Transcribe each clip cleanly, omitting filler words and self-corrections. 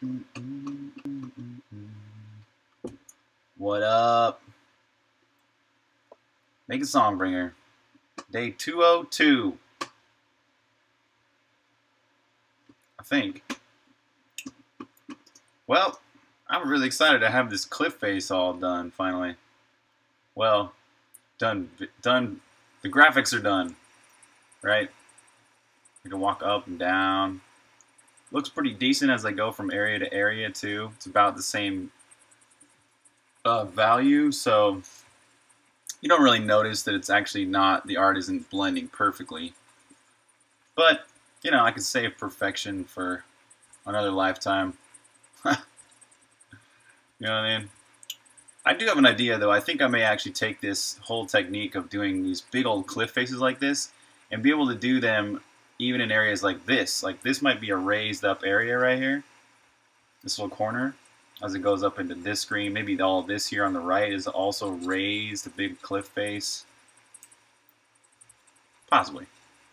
What up? Make a Songbringer. Day 202. I think. Well, I'm really excited to have this cliff face all done finally. Well, done. The graphics are done, right? I can walk up and down. Looks pretty decent as I go from area to area too. It's about the same value, so you don't really notice that it's actually not, the art isn't blending perfectly. But, you know, I could save perfection for another lifetime. You know what I mean? I do have an idea though. I think I may actually take this whole technique of doing these big old cliff faces like this and be able to do them even in areas like this. Like this might be a raised up area right here. This little corner. As it goes up into this screen, maybe all this here on the right is also raised, a big cliff face. Possibly.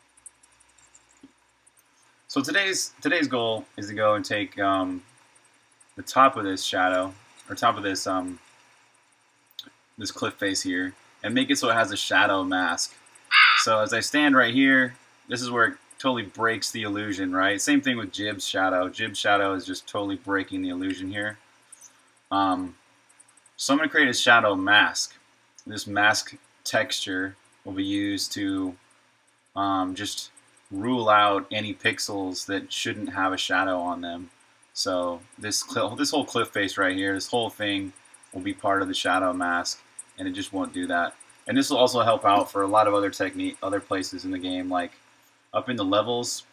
So today's goal is to go and take the top of this shadow, or top of this this cliff face here, and make it so it has a shadow mask. So as I stand right here, this is where it totally breaks the illusion, right? Same thing with Jib's shadow. Jib's shadow is just totally breaking the illusion here. So I'm going to create a shadow mask. This mask texture will be used to just rule out any pixels that shouldn't have a shadow on them. So this whole cliff face right here, this whole thing will be part of the shadow mask, and it just won't do that. And this will also help out for a lot of other places in the game, like up in the levels.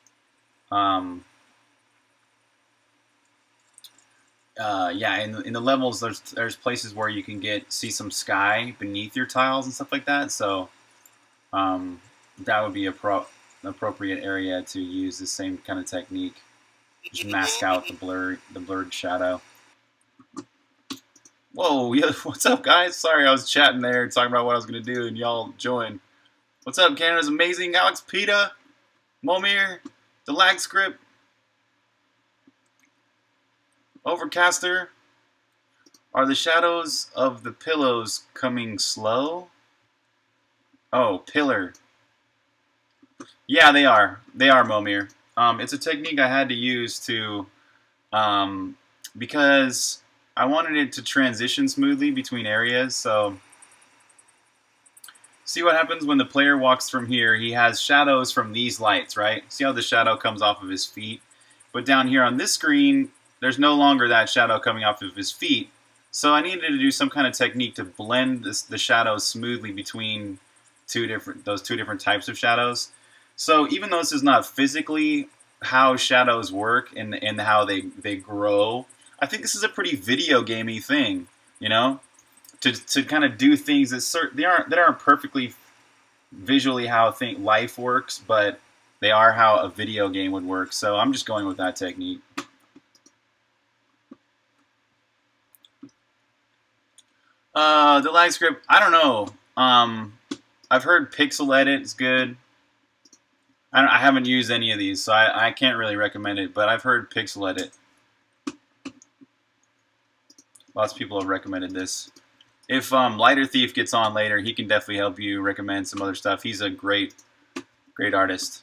Yeah, in the levels, there's places where you can see some sky beneath your tiles and stuff like that. So that would be an appropriate area to use the same kind of technique. Just mask out the blurred shadow. Whoa, yeah, what's up, guys? Sorry, I was chatting there, talking about what I was gonna do, and y'all joined. What's up, Canada's Amazing, Alex Pita, Momir, the Lag Script, Overcaster. Are the shadows of the pillows coming slow? Oh, pillar. Yeah, they are. They are, Momir. It's a technique I had to use to, because I wanted it to transition smoothly between areas. So, see what happens when the player walks from here. He has shadows from these lights, right? See how the shadow comes off of his feet? But down here on this screen, there's no longer that shadow coming off of his feet. So I needed to do some kind of technique to blend the shadows smoothly between those two different types of shadows. So even though this is not physically how shadows work and how they grow, I think this is a pretty video gamey thing, you know, to kind of do things that aren't perfectly visually how life works, but they are how a video game would work. So I'm just going with that technique. The Lag Script, I don't know. I've heard Pixel Edit is good. I haven't used any of these, so I can't really recommend it, but I've heard Pixel Edit. Lots of people have recommended this. If Lighter Thief gets on later, he can definitely help you recommend some other stuff. He's a great artist.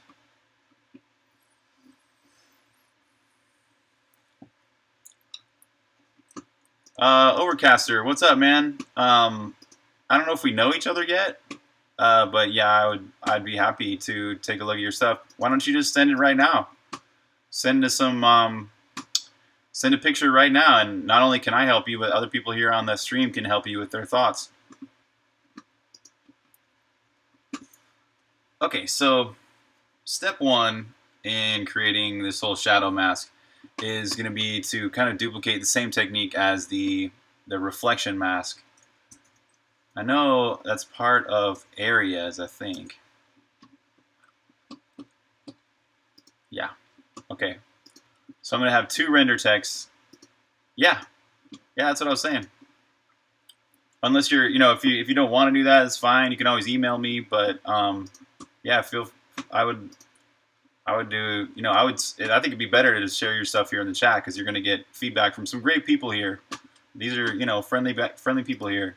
Overcaster, what's up, man? I don't know if we know each other yet, but yeah, I'd be happy to take a look at your stuff. Why don't you just send it right now? Send us send a picture right now, and not only can I help you, but other people here on the stream can help you with their thoughts. Okay, so step one in creating this whole shadow mask is going to be to kind of duplicate the same technique as the reflection mask. I know that's part of areas, I think. Yeah. Okay. So I'm going to have two render texts. Yeah. Yeah, that's what I was saying. Unless you're, you know, if you don't want to do that, it's fine. You can always email me, but yeah, I would do, you know, I think it'd be better to share your stuff here in the chat because you're going to get feedback from some great people here. These are, you know, friendly people here.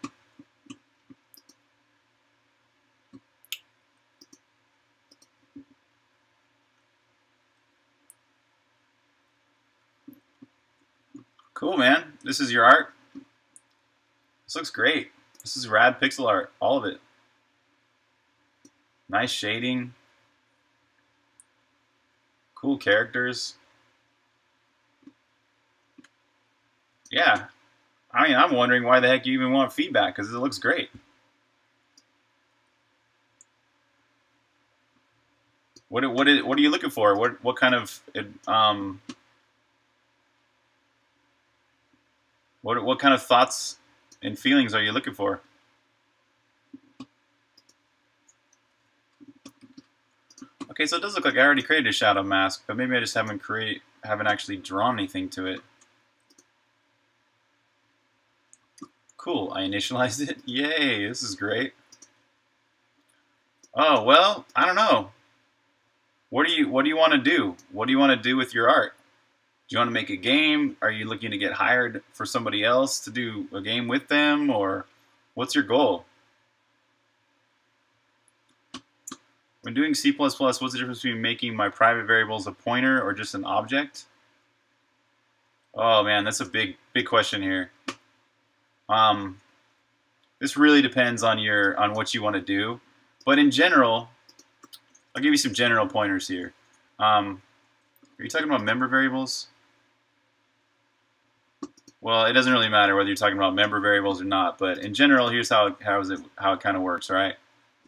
Cool, man. This is your art. This looks great. This is rad pixel art, all of it. Nice shading. Cool characters. Yeah. I mean, I'm wondering why the heck you even want feedback, because it looks great. What are you looking for? What kind of what kind of thoughts and feelings are you looking for? Okay, so it does look like I already created a shadow mask, but maybe I just haven't actually drawn anything to it. Cool, I initialized it. Yay, this is great. Oh, well, I don't know. What do you want to do? What do you want to do with your art? Do you want to make a game? Are you looking to get hired for somebody else to do a game with them? Or what's your goal? When doing C++, what's the difference between making my private variables a pointer or just an object? Oh man, that's a big question here. This really depends on what you want to do. But in general, I'll give you some general pointers here. Are you talking about member variables? Well, it doesn't really matter whether you're talking about member variables or not, but in general, here's how it kind of works, right?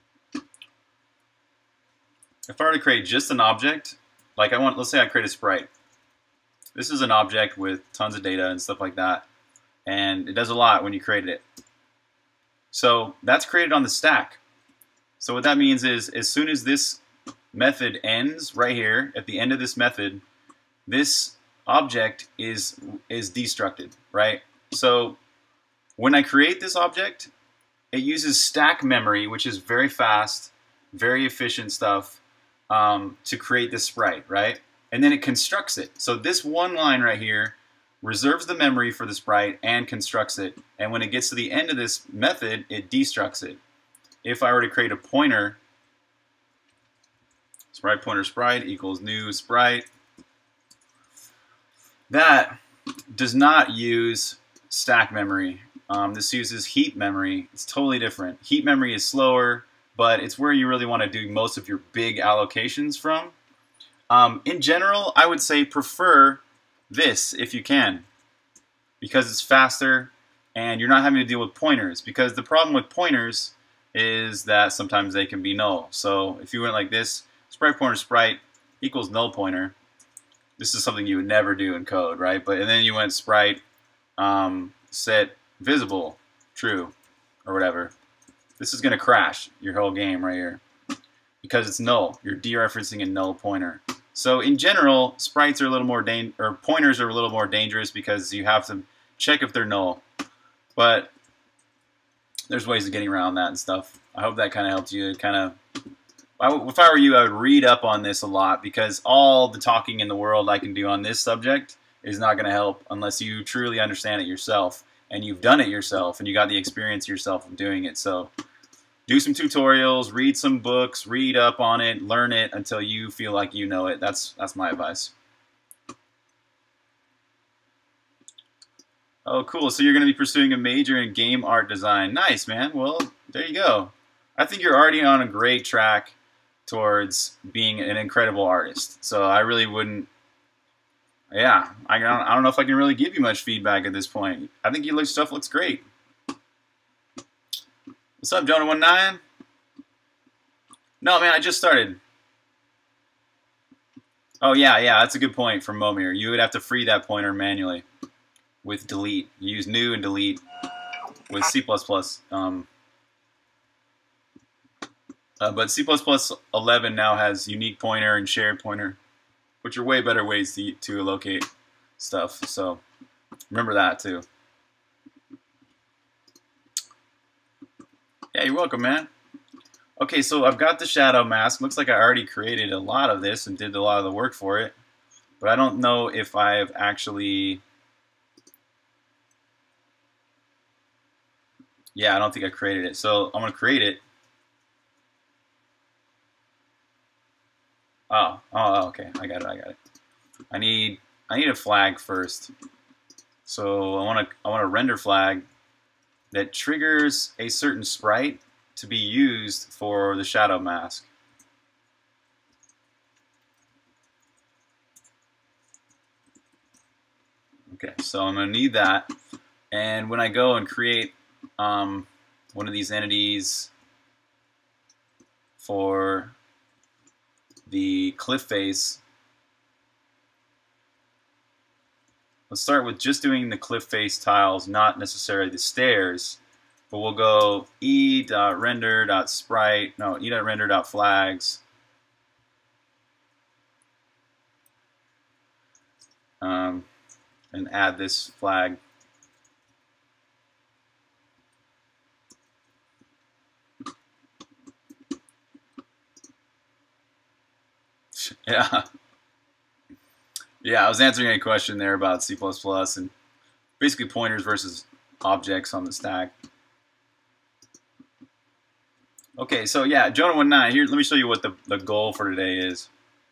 If I were to create just an object, like let's say I create a sprite. This is an object with tons of data and stuff like that, and it does a lot when you create it. So that's created on the stack. So what that means is, as soon as this method ends right here, at the end of this method, this object is destructed, right? So when I create this object, it uses stack memory, which is very fast, very efficient stuff, to create this sprite, right? And then it constructs it. So this one line right here reserves the memory for the sprite and constructs it. And when it gets to the end of this method, it destructs it. If I were to create a pointer, sprite pointer sprite equals new sprite, that does not use stack memory. This uses heap memory. It's totally different. Heap memory is slower, but it's where you really want to do most of your big allocations from. In general, I would say prefer this if you can, because it's faster and you're not having to deal with pointers, because the problem with pointers is that sometimes they can be null. So if you went like this, sprite pointer sprite equals null pointer, this is something you would never do in code, right? And then you went sprite set visible true or whatever. This is going to crash your whole game right here because it's null. You're dereferencing a null pointer. So in general, sprites are a little more pointers are a little more dangerous because you have to check if they're null. But there's ways of getting around that and stuff. I hope that kind of helped you. If I were you, I would read up on this a lot, because all the talking in the world I can do on this subject is not going to help unless you truly understand it yourself and you've done it yourself and you got the experience yourself of doing it. So do some tutorials, read some books, read up on it, learn it until you feel like you know it. That's my advice. Oh, cool. So you're going to be pursuing a major in game art design. Nice, man. Well, there you go. I think you're already on a great track towards being an incredible artist. So I really wouldn't, yeah, I don't know if I can really give you much feedback at this point. I think your stuff looks great. What's up, Jonah19? No, man, I just started. Oh, yeah, that's a good point from Momir. You would have to free that pointer manually with delete. You use new and delete with C++. But C++ 11 now has unique pointer and shared pointer, which are way better ways to locate stuff. So remember that too. Yeah, you're welcome, man. Okay, so I've got the shadow mask. Looks like I already created a lot of this and did a lot of the work for it. But I don't know if I've actually... Yeah, I don't think I created it. So I'm going to create it. Oh, okay. I got it. I need a flag first. So I want a render flag that triggers a certain sprite to be used for the shadow mask. Okay, so I'm going to need that. And when I go and create one of these entities for the cliff face, let's start with just doing the cliff face tiles, not necessarily the stairs. But we'll go e.render.flags. And add this flag. Yeah. Yeah, I was answering a question there about C++ and basically pointers versus objects on the stack. Okay, so yeah, Jonah19, here, let me show you what the goal for today is.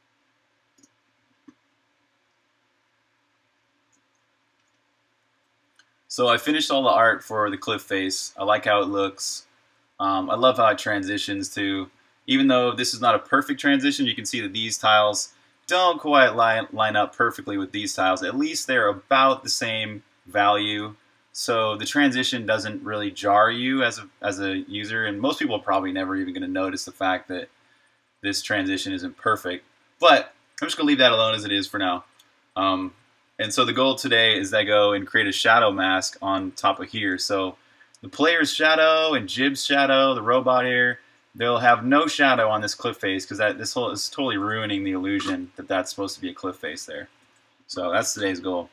So I finished all the art for the cliff face. I like how it looks. I love how it transitions to, even though this is not a perfect transition, you can see that these tiles don't quite line up perfectly with these tiles. At least they're about the same value. So the transition doesn't really jar you as a user, and most people are probably never even going to notice the fact that this transition isn't perfect. But I'm just going to leave that alone as it is for now. And so the goal today is that I go and create a shadow mask on top of here. So the player's shadow and Jib's shadow, the robot here, they'll have no shadow on this cliff face because this whole is totally ruining the illusion that that's supposed to be a cliff face there. So that's today's goal.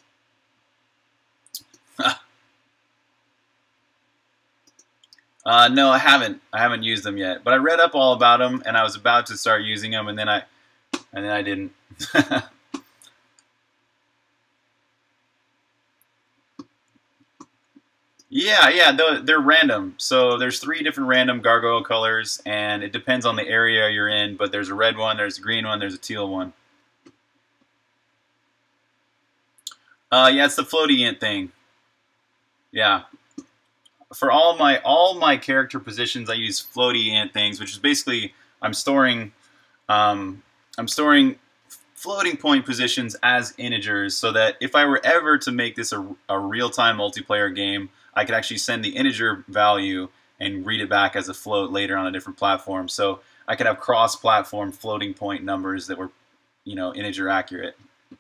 No, I haven't. I haven't used them yet, but I read up all about them, and I was about to start using them, and then I didn't. Yeah, they're random. So there's 3 different random gargoyle colors, and it depends on the area you're in. But there's a red one, there's a green one, there's a teal one. Yeah, it's the floaty ant thing. Yeah. For all my character positions, I use floaty ant things, which is basically I'm storing floating point positions as integers, so that if I were ever to make this a real-time multiplayer game, I could actually send the integer value and read it back as a float later on a different platform. So I could have cross-platform floating point numbers that were, integer accurate.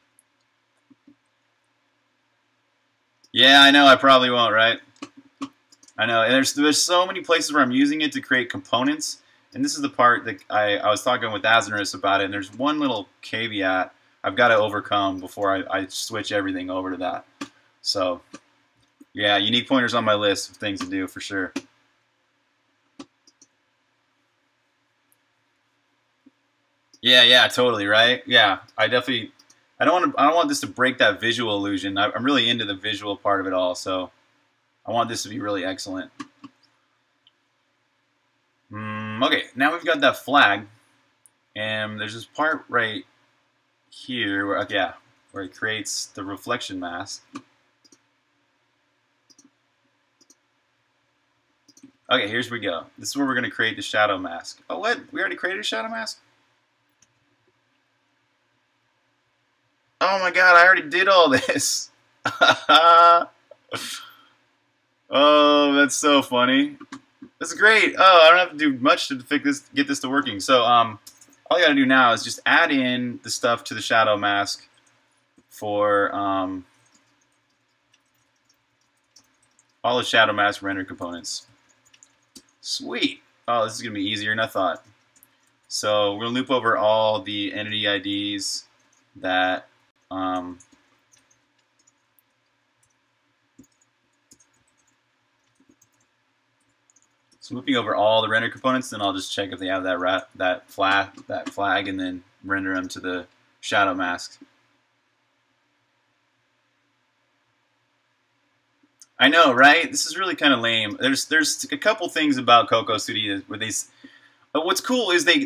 Yeah, I know. I probably won't, right? I know, and there's so many places where I'm using it to create components, and this is the part that I was talking with Azanarus about it, and there's one little caveat I've got to overcome before I switch everything over to that. So, yeah, unique pointers on my list of things to do for sure. Yeah, totally, right? Yeah, I don't want this to break that visual illusion. I'm really into the visual part of it all, so I want this to be really excellent. Okay, now we've got that flag, and there's this part right here where it creates the reflection mask. Okay, here's where we go. This is where we're going to create the shadow mask. Oh, what? We already created a shadow mask? Oh my god, I already did all this. Oh, that's so funny. That's great. Oh, I don't have to do much to get this to working. So, all I gotta do now is just add in the stuff to the shadow mask for all the shadow mask render components. Sweet. Oh, this is gonna be easier than I thought. So we're gonna loop over all the entity IDs that so So moving over all the render components, then I'll just check if they have that flag, and then render them to the shadow mask. I know, right? This is really kind of lame. There's a couple things about Coco Studio where but what's cool is they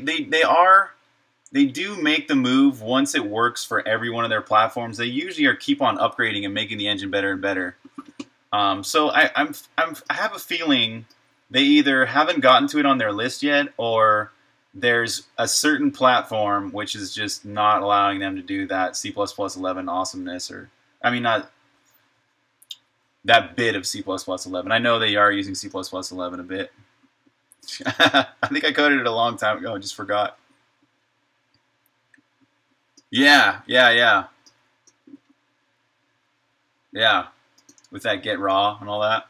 do make the move once it works for every one of their platforms. They usually keep on upgrading and making the engine better and better. So I have a feeling they either haven't gotten to it on their list yet, or there's a certain platform which is just not allowing them to do that C++11 awesomeness, or I mean not that bit of C++11. I know they are using C++11 a bit. I think I coded it a long time ago. I just forgot. Yeah. With that get raw and all that.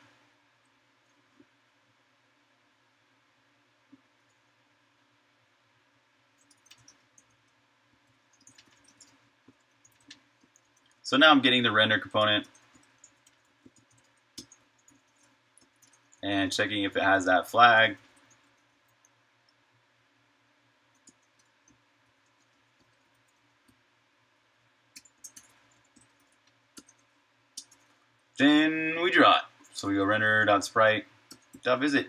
So now I'm getting the render component and checking if it has that flag. Then we draw it. So we go render.sprite.visit.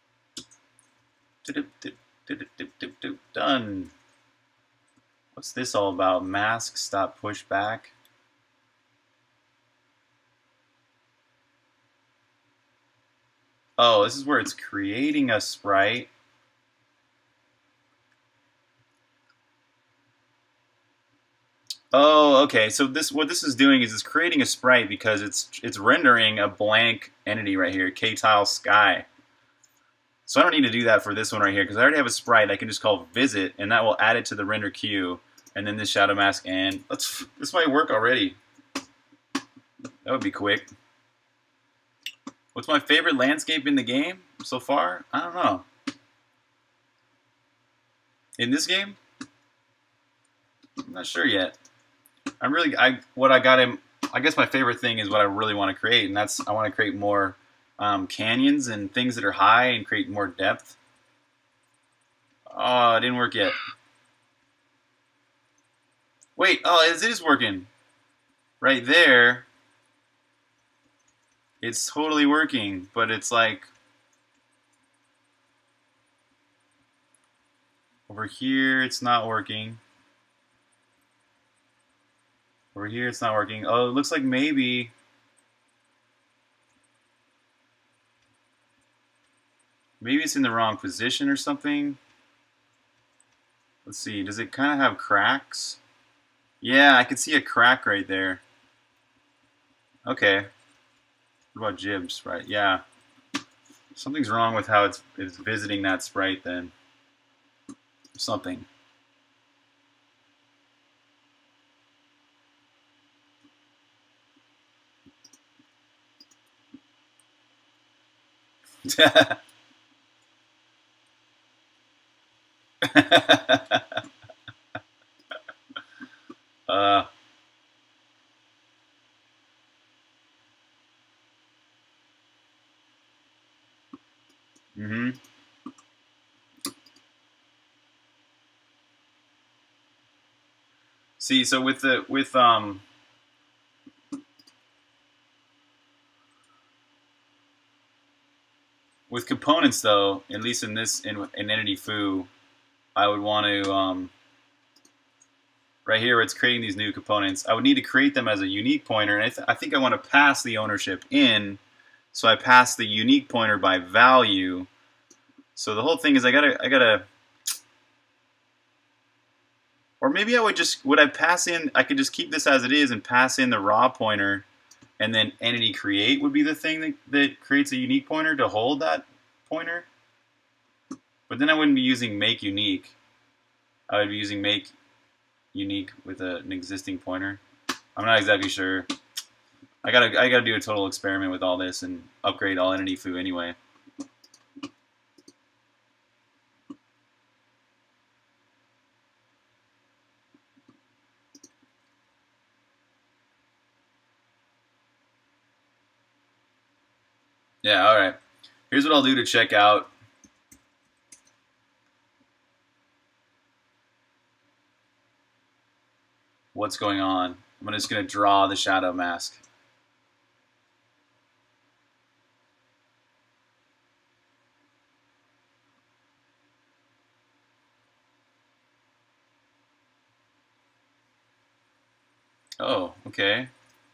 Done. What's this all about? Mask, stop, push back. Oh, this is where it's creating a sprite. Oh, okay. So what this is doing is it's creating a sprite because it's rendering a blank entity right here, K-tile sky. So I don't need to do that for this one right here because I already have a sprite. I can just call visit, and that will add it to the render queue, and then this shadow mask. And this might work already. That would be quick. What's my favorite landscape in the game so far? I don't know. In this game? I'm not sure yet. I guess my favorite thing is what I really want to create, and that's I want to create more canyons and things that are high and create more depth. Oh, it didn't work yet. Wait, oh, it is working. Right there. It's totally working, but it's like over here it's not working. Over here it's not working. Oh, it looks like maybe it's in the wrong position or something. Let's see, does it kind of have cracks? Yeah, I can see a crack right there. Okay. What about Jib sprite? Yeah. Something's wrong with how it's visiting that sprite then. Something. Mm-hmm. See, so with components though, at least in entity foo, I would want to right here where it's creating these new components, I would need to create them as a unique pointer, and I think I want to pass the ownership in, so I pass the unique pointer by value. So the whole thing is I gotta, or maybe would I pass in, I could just keep this as it is and pass in the raw pointer, and then entity create would be the thing that creates a unique pointer to hold that pointer. But then I wouldn't be using make unique. I would be using make unique with an existing pointer. I'm not exactly sure. I gotta do a total experiment with all this and upgrade all entity foo anyway. Yeah, all right. Here's what I'll do to check out what's going on. I'm just going to draw the shadow mask. Oh, okay.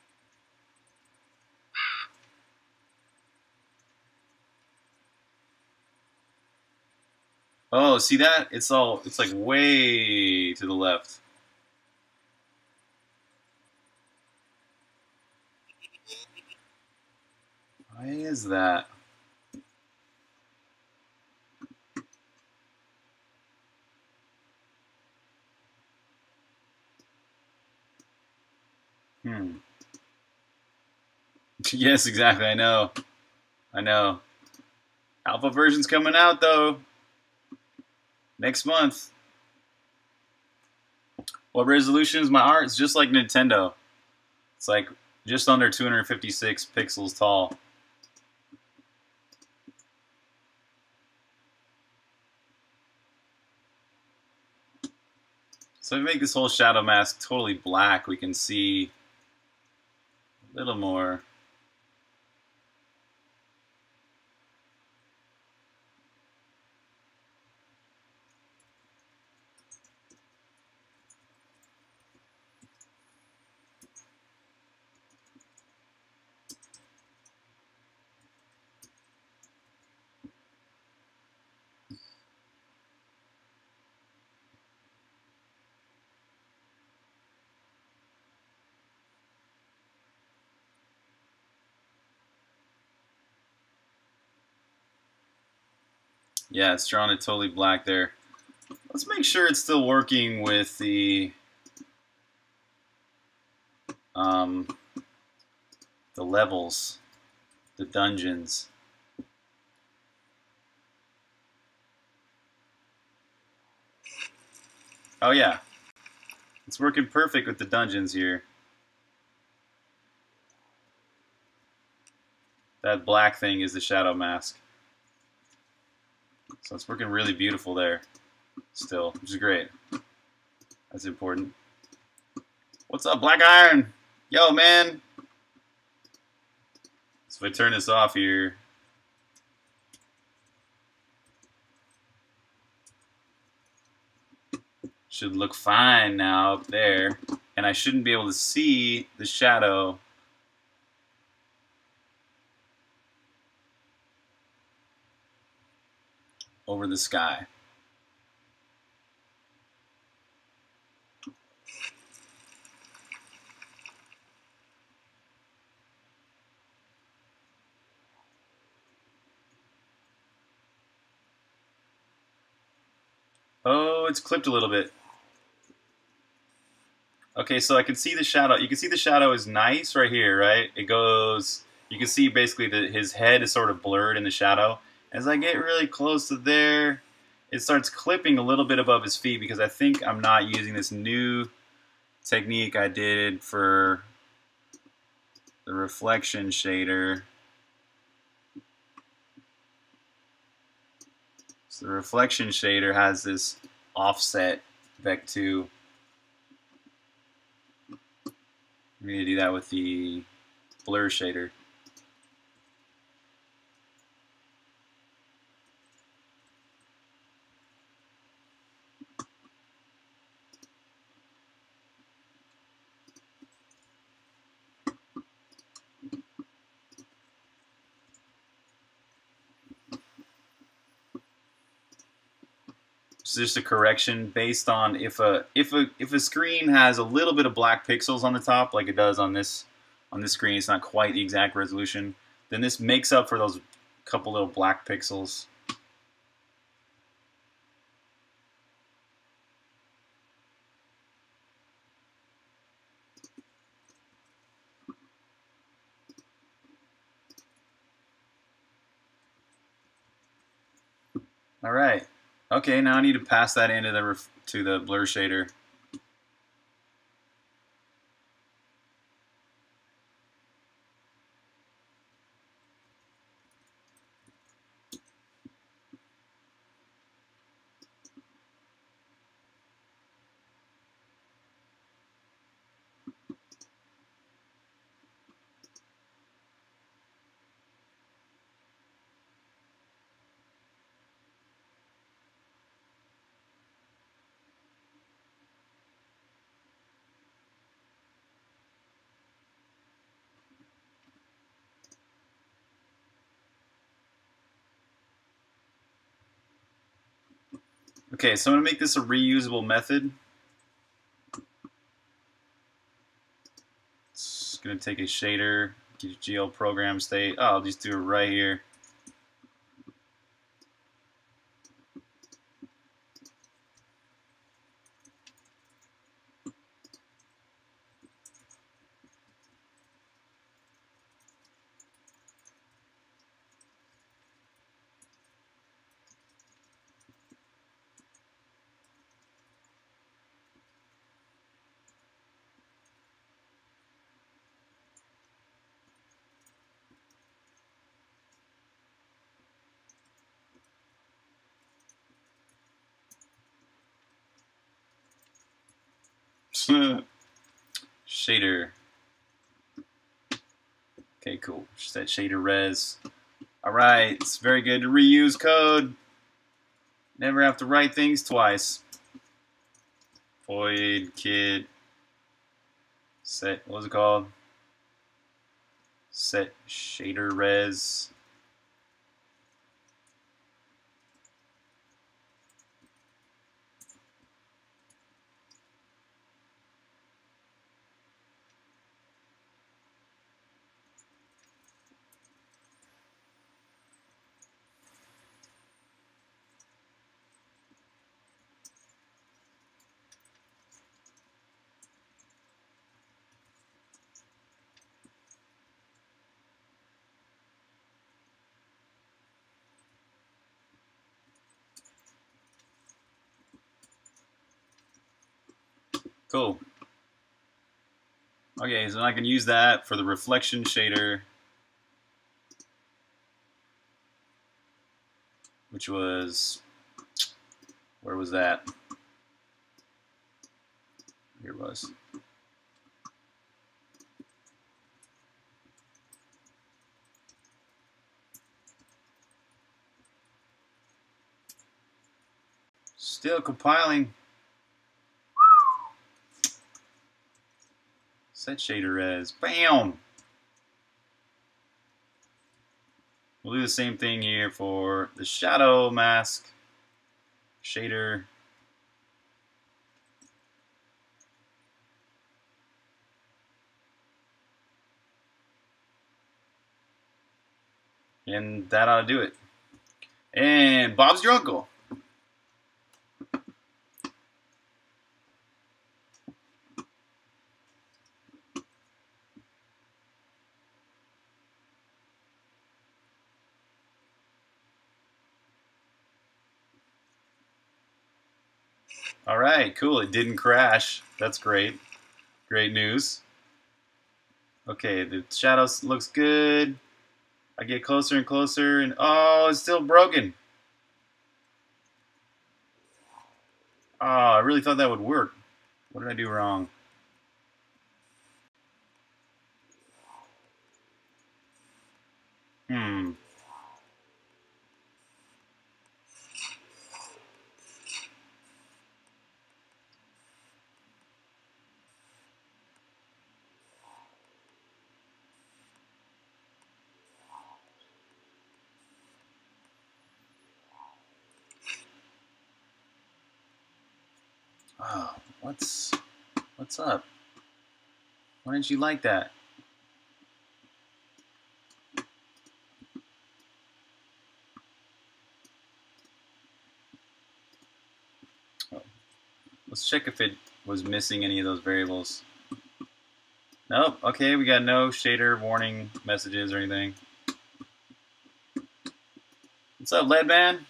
Oh, see that? It's like way to the left. Why is that? Yes, exactly. I know. I know. Alpha version's coming out though next month. What resolution is my art? It's just like Nintendo. It's like just under 256 pixels tall. So if we make this whole shadow mask totally black, we can see a little more. Yeah, it's drawn it totally black there. Let's make sure it's still working with the levels, the dungeons. Oh yeah, it's working perfect with the dungeons here. That black thing is the shadow mask. So it's working really beautiful there still, which is great. That's important. What's up, Black Iron? Yo, man. So if I turn this off here, should look fine now up there. And I shouldn't be able to see the shadow over the sky. Oh, it's clipped a little bit. Okay, so I can see the shadow. You can see the shadow is nice right here, right? It goes, you can see basically that his head is sort of blurred in the shadow. As I get really close to there, it starts clipping a little bit above his feet because I think I'm not using this new technique I did for the reflection shader. So the reflection shader has this offset vec2. I'm going to do that with the blur shader. It's just a correction based on if a screen has a little bit of black pixels on the top, like it does on this screen, it's not quite the exact resolution. Then this makes up for those couple little black pixels. All right. Okay, now I need to pass that into the blur shader. Okay, so I'm going to make this a reusable method. It's going to take a shader, GL program state. Oh, I'll just do it right here. Shader. Okay, cool. Set shader res. Alright, it's very good to reuse code. Never have to write things twice. Void kit set, what was it called? Set shader res. Cool. Okay, so I can use that for the reflection shader, which was, where was that? Here it was. Still compiling. Set shader res. Bam! We'll do the same thing here for the shadow mask shader. And that ought to do it. And Bob's your uncle. All right, cool. It didn't crash. That's great. Great news. Okay, the shadow looks good. I get closer and closer, and oh, it's still broken. Oh, I really thought that would work. What did I do wrong? Hmm. Oh, what's up? Why didn't you like that? Oh, let's check if it was missing any of those variables. Nope. Okay, we got no shader warning messages or anything. What's up, Leadman?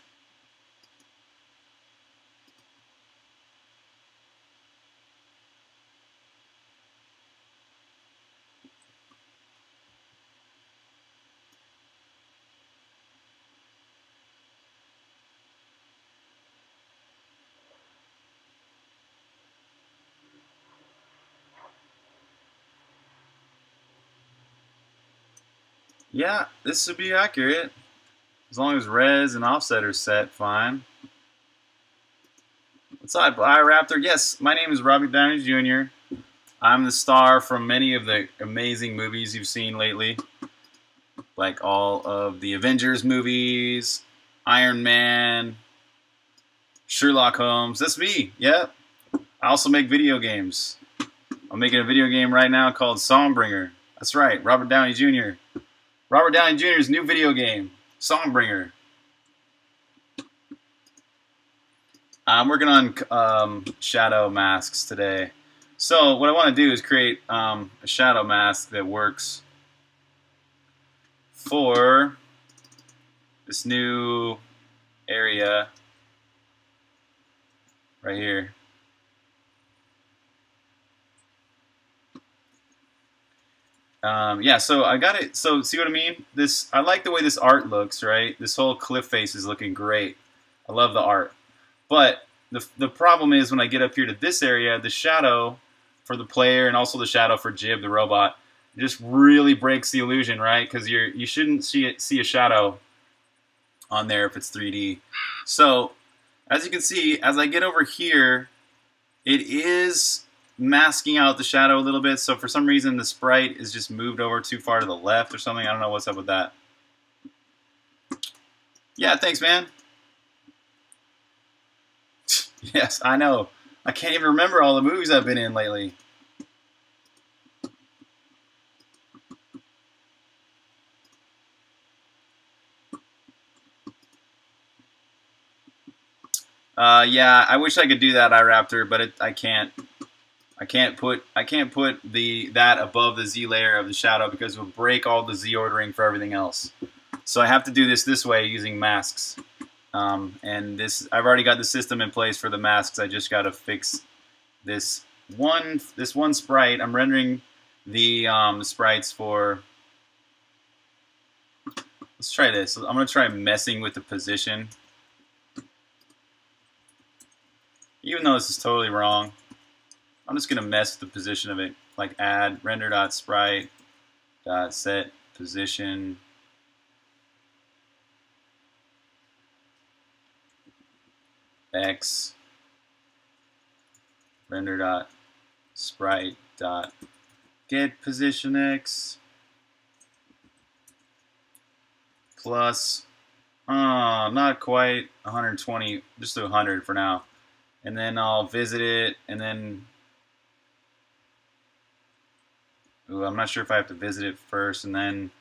Yeah, this should be accurate. As long as res and offset are set, fine. What's up, iRaptor? Yes, my name is Robbie Downey Jr. I'm the star from many of the amazing movies you've seen lately. Like all of the Avengers movies, Iron Man, Sherlock Holmes. That's me. Yep. I also make video games. I'm making a video game right now called Songbringer. That's right. Robert Downey Jr. Robert Downey Jr.'s new video game, Songbringer. I'm working on shadow masks today. So what I want to do is create a shadow mask that works for this new area right here. Yeah, so I got it. So see what I mean? I like the way this art looks, right? This whole cliff face is looking great. I love the art. But the problem is when I get up here to this area, the shadow for the player and also the shadow for Jib, the robot, just really breaks the illusion, right? Because you shouldn't see a shadow on there if it's 3D. So as you can see, as I get over here, it is masking out the shadow a little bit. So for some reason the sprite is just moved over too far to the left or something. I don't know what's up with that. Yeah, thanks, man. Yes, I know. I can't even remember all the movies I've been in lately. Yeah, I wish I could do that, iRaptor, but I can't. I can't put that above the Z layer of the shadow because it will break all the Z ordering for everything else. So I have to do this way using masks. And I've already got the system in place for the masks. I just got to fix this one sprite. I'm rendering the sprites for. Let's try this. I'm gonna try messing with the position, even though this is totally wrong. I'm just gonna mess with the position of it, like add render.sprite.set position. X render.sprite.get position X plus not quite 120, just do 100 for now, and then I'll visit it, and then I'm not sure if I have to visit it first and then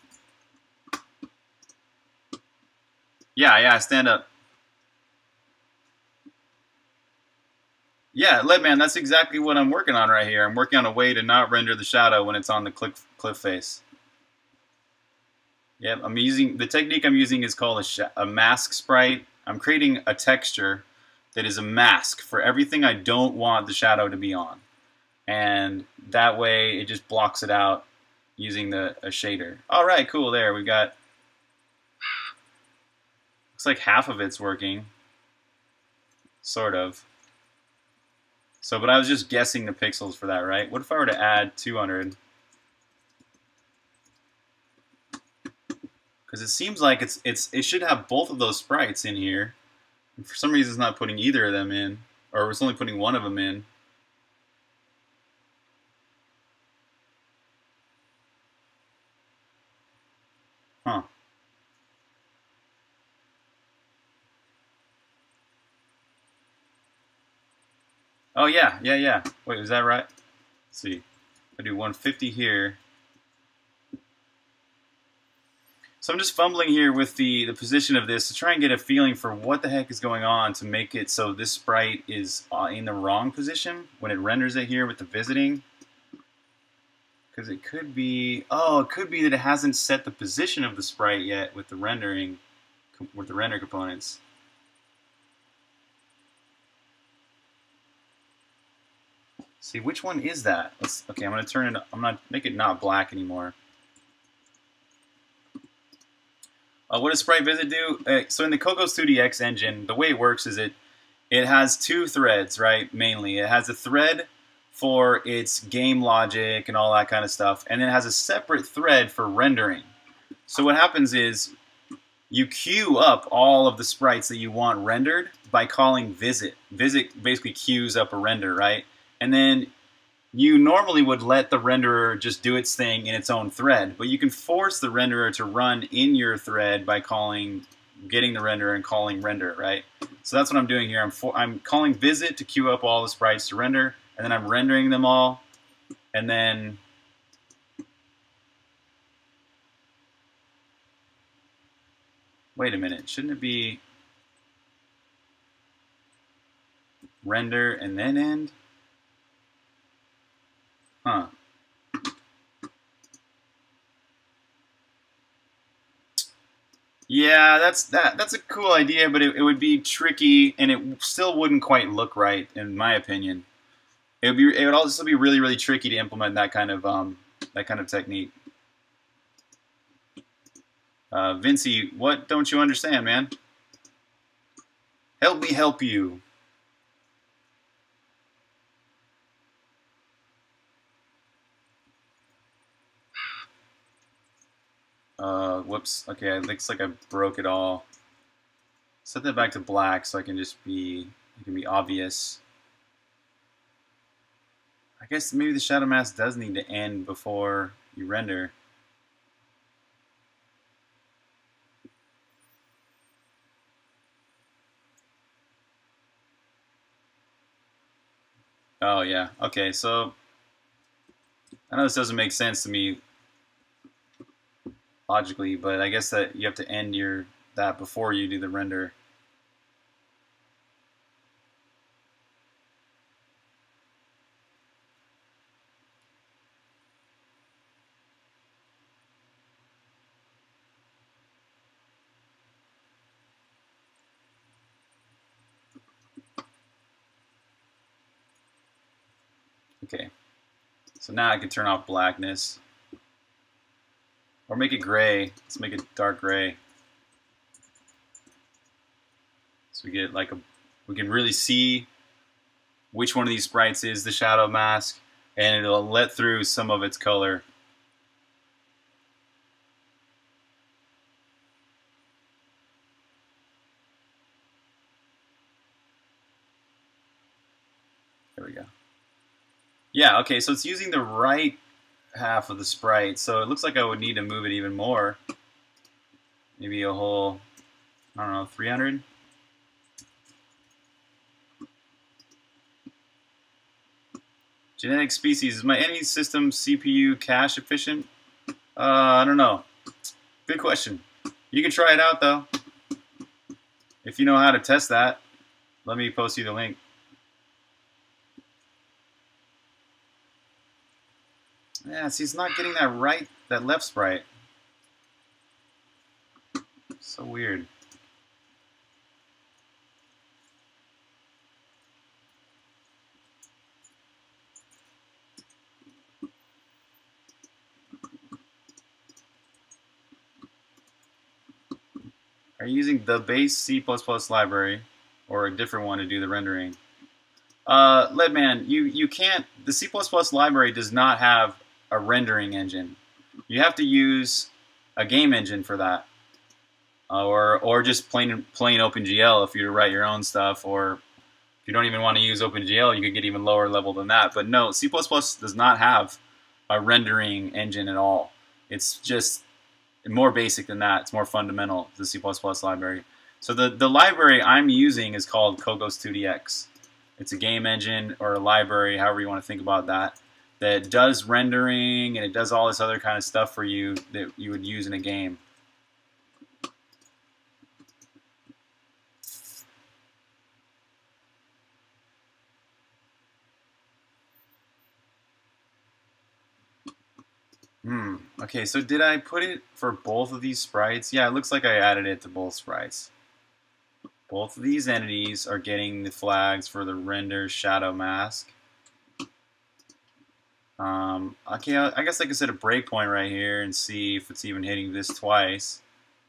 yeah, stand up. Yeah, Leadman, that's exactly what I'm working on right here. I'm working on a way to not render the shadow when it's on the cliff face. Yep, the technique I'm using is called a mask sprite. I'm creating a texture that is a mask for everything I don't want the shadow to be on. And that way it just blocks it out using a shader. All right, cool, there we got, looks like half of it's working, sort of. So, but I was just guessing the pixels for that, right? What if I were to add 200? Because it seems like it should have both of those sprites in here. And for some reason, it's not putting either of them in, or it's only putting one of them in. Huh. Oh yeah. Wait, was that right? Let's see. I do 150 here. So I'm just fumbling here with the position of this to try and get a feeling for what the heck is going on to make it so this sprite is in the wrong position when it renders it here with the visiting. Because it could be, it could be that it hasn't set the position of the sprite yet with the render components. See, which one is that? Okay, I'm gonna make it not black anymore. What does Sprite Visit do? So in the Cocos 2D engine, the way it works is it has two threads, right? Mainly, it has a thread for its game logic and all that kind of stuff, and then it has a separate thread for rendering. So what happens is you queue up all of the sprites that you want rendered by calling visit. Visit basically queues up a render, right? And then you normally would let the renderer just do its thing in its own thread, but you can force the renderer to run in your thread by calling getting the render and calling render, right? So that's what I'm doing here. I'm calling visit to queue up all the sprites to render, and then I'm rendering them all, and then wait a minute, shouldn't it be render and then end? Huh. Yeah, that's a cool idea, but it would be tricky, and it still wouldn't quite look right, in my opinion. It would also be really, really tricky to implement that kind of technique. Vincey, what don't you understand, man? Help me help you. Whoops. Okay, it looks like I broke it all. Set that back to black so it can be obvious. I guess maybe the shadow mask does need to end before you render. Oh yeah. Okay, so I know this doesn't make sense to me logically, but I guess that you have to end that before you do the render. Okay, so now I can turn off blackness. Or make it gray. Let's make it dark gray. So we get like we can really see which one of these sprites is the shadow mask, and it'll let through some of its color. There we go. Yeah, okay, so it's using the right half of the sprite, so it looks like I would need to move it even more. Maybe a whole, I don't know, 300? Genetic species. Is my any system CPU cache efficient? I don't know. Good question. You can try it out, though. If you know how to test that, let me post you the link. Yeah, see, it's not getting that left sprite. So weird. Are you using the base C++ library or a different one to do the rendering? Leadman, you can't. The C++ library does not have a rendering engine. You have to use a game engine for that, or just plain OpenGL if you to write your own stuff. Or if you don't even want to use OpenGL, you could get even lower level than that. But no, C++ does not have a rendering engine at all. It's just more basic than that. It's more fundamental, the C++ library. So the library I'm using is called Cogos2dx. It's a game engine or a library, however you want to think about that, that does rendering and it does all this other kind of stuff for you that you would use in a game. Okay, so did I put it for both of these sprites? Yeah, it looks like I added it to both sprites. Both of these entities are getting the flags for the render shadow mask. Okay, I guess I could set a breakpoint right here and see if it's even hitting this twice.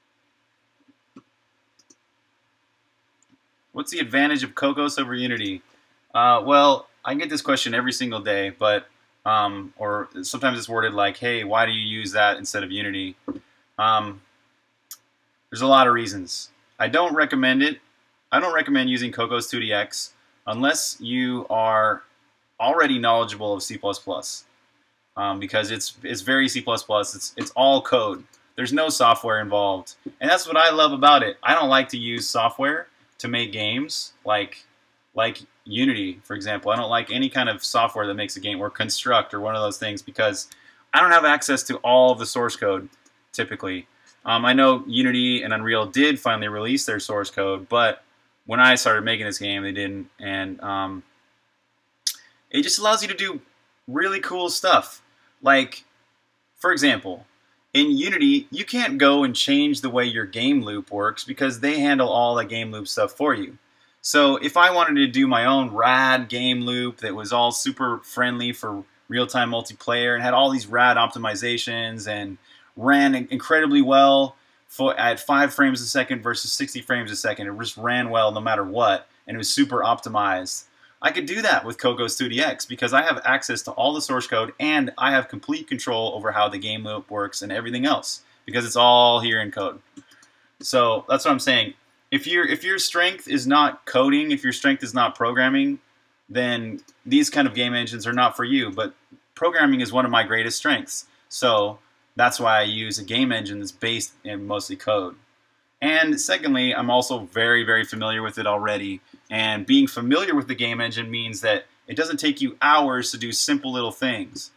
What's the advantage of Cogos over Unity? Well, I get this question every single day, but or sometimes it's worded like, hey, why do you use that instead of Unity? There's a lot of reasons. I don't recommend it. I don't recommend using Cogos2dx unless you are already knowledgeable of C++, because it's very C++. It's all code. There's no software involved. And that's what I love about it. I don't like to use software to make games like Unity, for example. I don't like any kind of software that makes a game, or Construct or one of those things, because I don't have access to all of the source code typically. I know Unity and Unreal did finally release their source code, but when I started making this game, they didn't. And it just allows you to do really cool stuff. Like, for example, in Unity, you can't go and change the way your game loop works because they handle all the game loop stuff for you. So if I wanted to do my own rad game loop that was all super friendly for real-time multiplayer and had all these rad optimizations and ran incredibly well at 5 frames a second versus 60 frames a second, it just ran well no matter what, and it was super optimized. I could do that with Cocos 2D-X because I have access to all the source code and I have complete control over how the game loop works and everything else because it's all here in code. So that's what I'm saying. If your strength is not coding, if your strength is not programming, then these kind of game engines are not for you. But programming is one of my greatest strengths. So that's why I use a game engine that's based in mostly code. And secondly, I'm also very, very familiar with it already. And being familiar with the game engine means that it doesn't take you hours to do simple little things.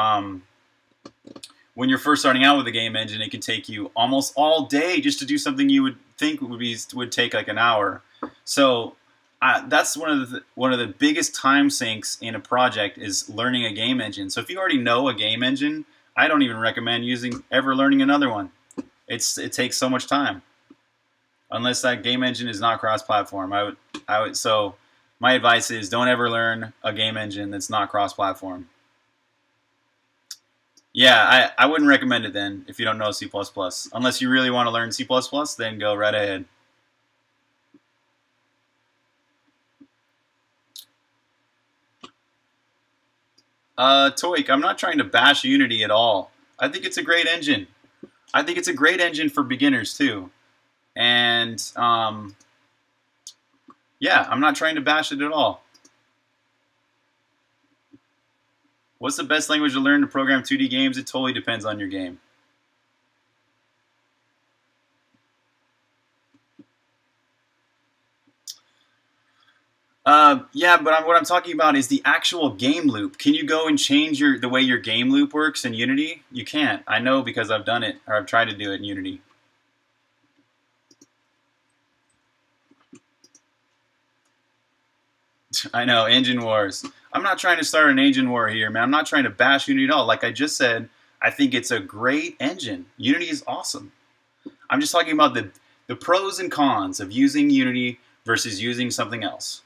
When you're first starting out with a game engine, it can take you almost all day just to do something you would think would take like an hour. So that's one of the biggest time sinks in a project is learning a game engine. So if you already know a game engine, I don't even recommend ever learning another one. It takes so much time. Unless that game engine is not cross-platform. So my advice is don't ever learn a game engine that's not cross-platform. Yeah, I wouldn't recommend it then if you don't know C++. Unless you really want to learn C++, then go right ahead. Toik, I'm not trying to bash Unity at all. I think it's a great engine. I think it's a great engine for beginners too. And yeah, I'm not trying to bash it at all. What's the best language to learn to program 2D games? It totally depends on your game. Yeah, but what I'm talking about is the actual game loop. Can you go and change the way your game loop works in Unity? You can't. I know because I've done it, or I've tried to do it in Unity. I know, engine wars. I'm not trying to start an engine war here, man. I'm not trying to bash Unity at all. Like I just said, I think it's a great engine. Unity is awesome. I'm just talking about the pros and cons of using Unity versus using something else.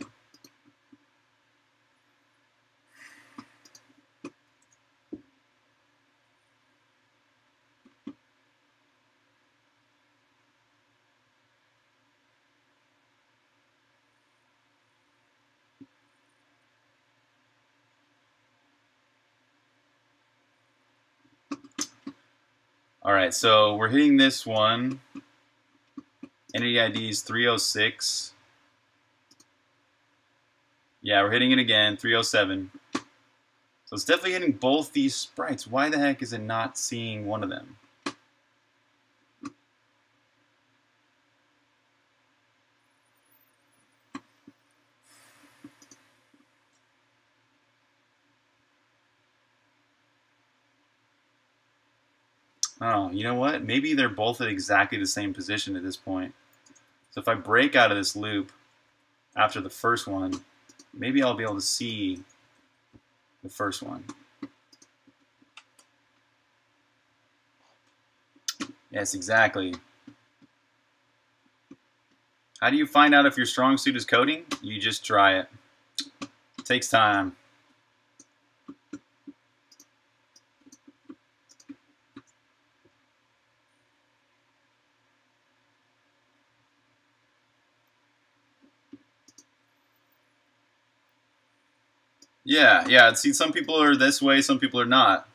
All right, so we're hitting this one. Entity ID is 306. Yeah, we're hitting it again, 307. So it's definitely hitting both these sprites. Why the heck is it not seeing one of them? Oh, you know what? Maybe they're both at exactly the same position at this point. So if I break out of this loop after the first one, maybe I'll be able to see the first one. Yes, exactly. How do you find out if your strong suit is coding? You just try it. It takes time. Yeah. See, some people are this way, some people are not.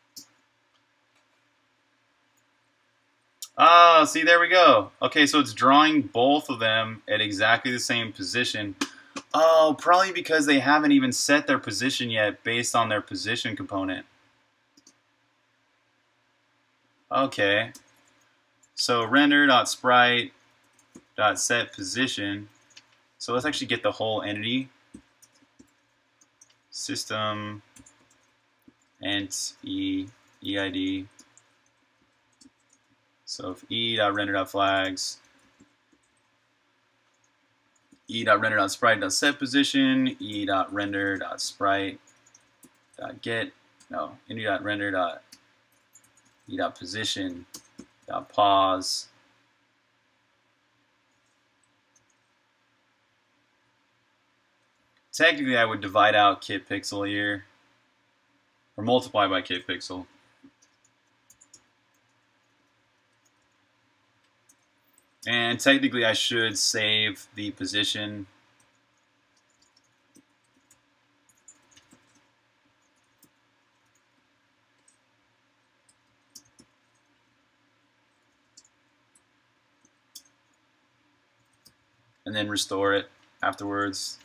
Ah, see, there we go. Okay, so it's drawing both of them at exactly the same position. Oh, probably because they haven't even set their position yet based on their position component. Okay. So render.sprite.setPosition. So let's actually get the whole entity. System ent eid. So if e.render.flags, e.render.sprite.setPosition, e.render.sprite.get, no, e.render.e.position.pause. Technically, I would divide out kit pixel here, or multiply by kit pixel. And technically, I should save the position. And then restore it afterwards.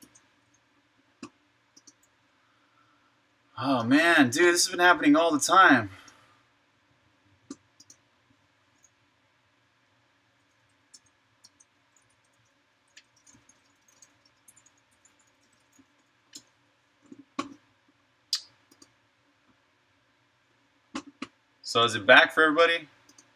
Oh man, dude, this has been happening all the time. So is it back for everybody?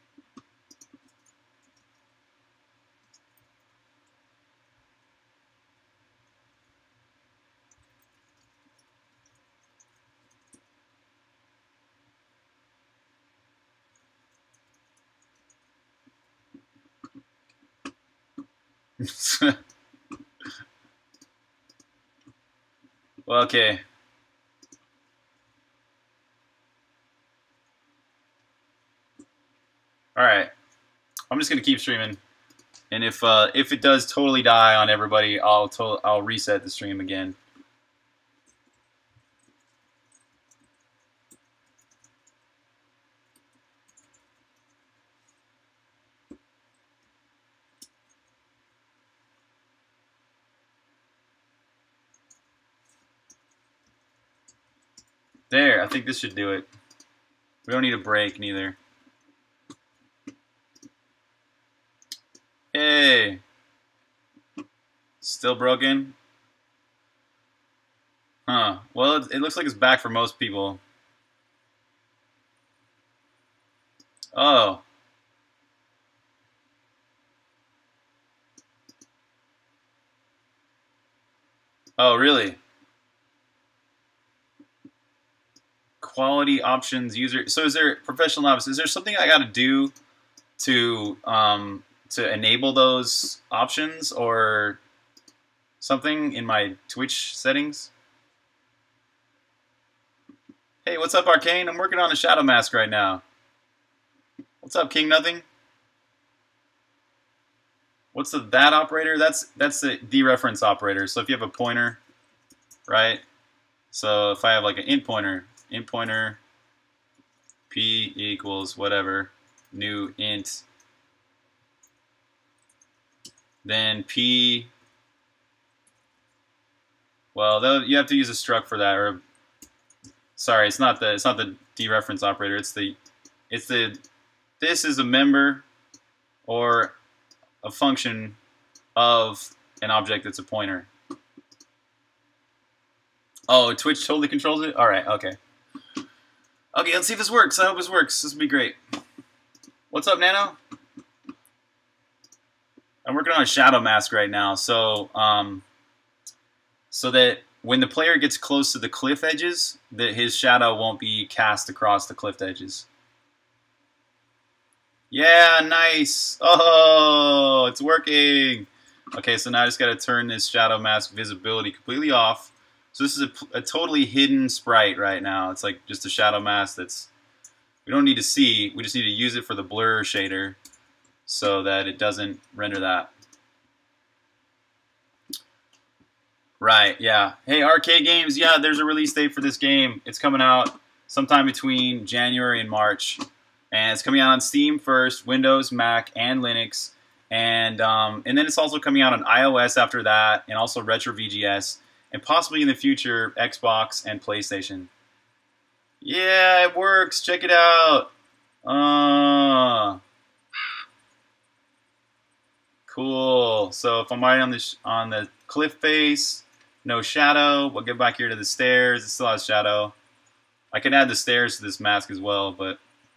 Well, okay. All right. I'm just gonna keep streaming, and if it does totally die on everybody, I'll reset the stream again. There, I think this should do it. We don't need a break neither. Hey, still broken? Huh. Well, it looks like it's back for most people. Oh. Oh, really? Quality options user. So is there professional novice? Is there something I got to do to enable those options or something in my Twitch settings? Hey, what's up, Arcane? I'm working on a shadow mask right now. What's up, King Nothing? What's that operator? That's the dereference operator. So if you have a pointer, right? So if I have like an int pointer p equals whatever, new int, then p, well, you have to use a struct for that, or sorry, it's not the dereference operator. This is a member or a function of an object that's a pointer. Oh, Twitch totally controls it? All right, okay. Okay, let's see if this works. I hope this works. This would be great. What's up, Nano? I'm working on a shadow mask right now, so that when the player gets close to the cliff edges, that his shadow won't be cast across the cliff edges. Yeah, nice. Oh, it's working. Okay, so now I just got to turn this shadow mask visibility completely off. So this is a totally hidden sprite right now. It's like just a shadow mask that's, we don't need to see. We just need to use it for the blur shader so that it doesn't render that. Right, yeah. Hey, Arcade Games, yeah, there's a release date for this game. It's coming out sometime between January and March. And it's coming out on Steam first, Windows, Mac, and Linux. And then it's also coming out on iOS after that, and also Retro VGS, and possibly in the future, Xbox and PlayStation. Yeah, it works. Check it out. Cool. So if I'm right on the cliff face, no shadow. We'll get back here to the stairs. It still has shadow. I can add the stairs to this mask as well, but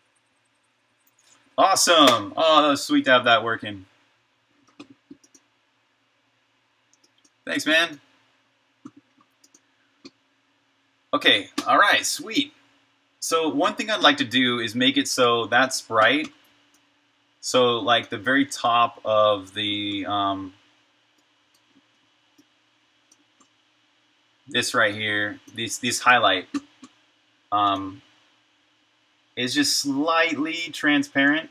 awesome. Oh, that was sweet to have that working. Thanks, man. Okay, all right, sweet. So one thing I'd like to do is make it so that sprite, so like the very top of the this right here, this highlight is just slightly transparent,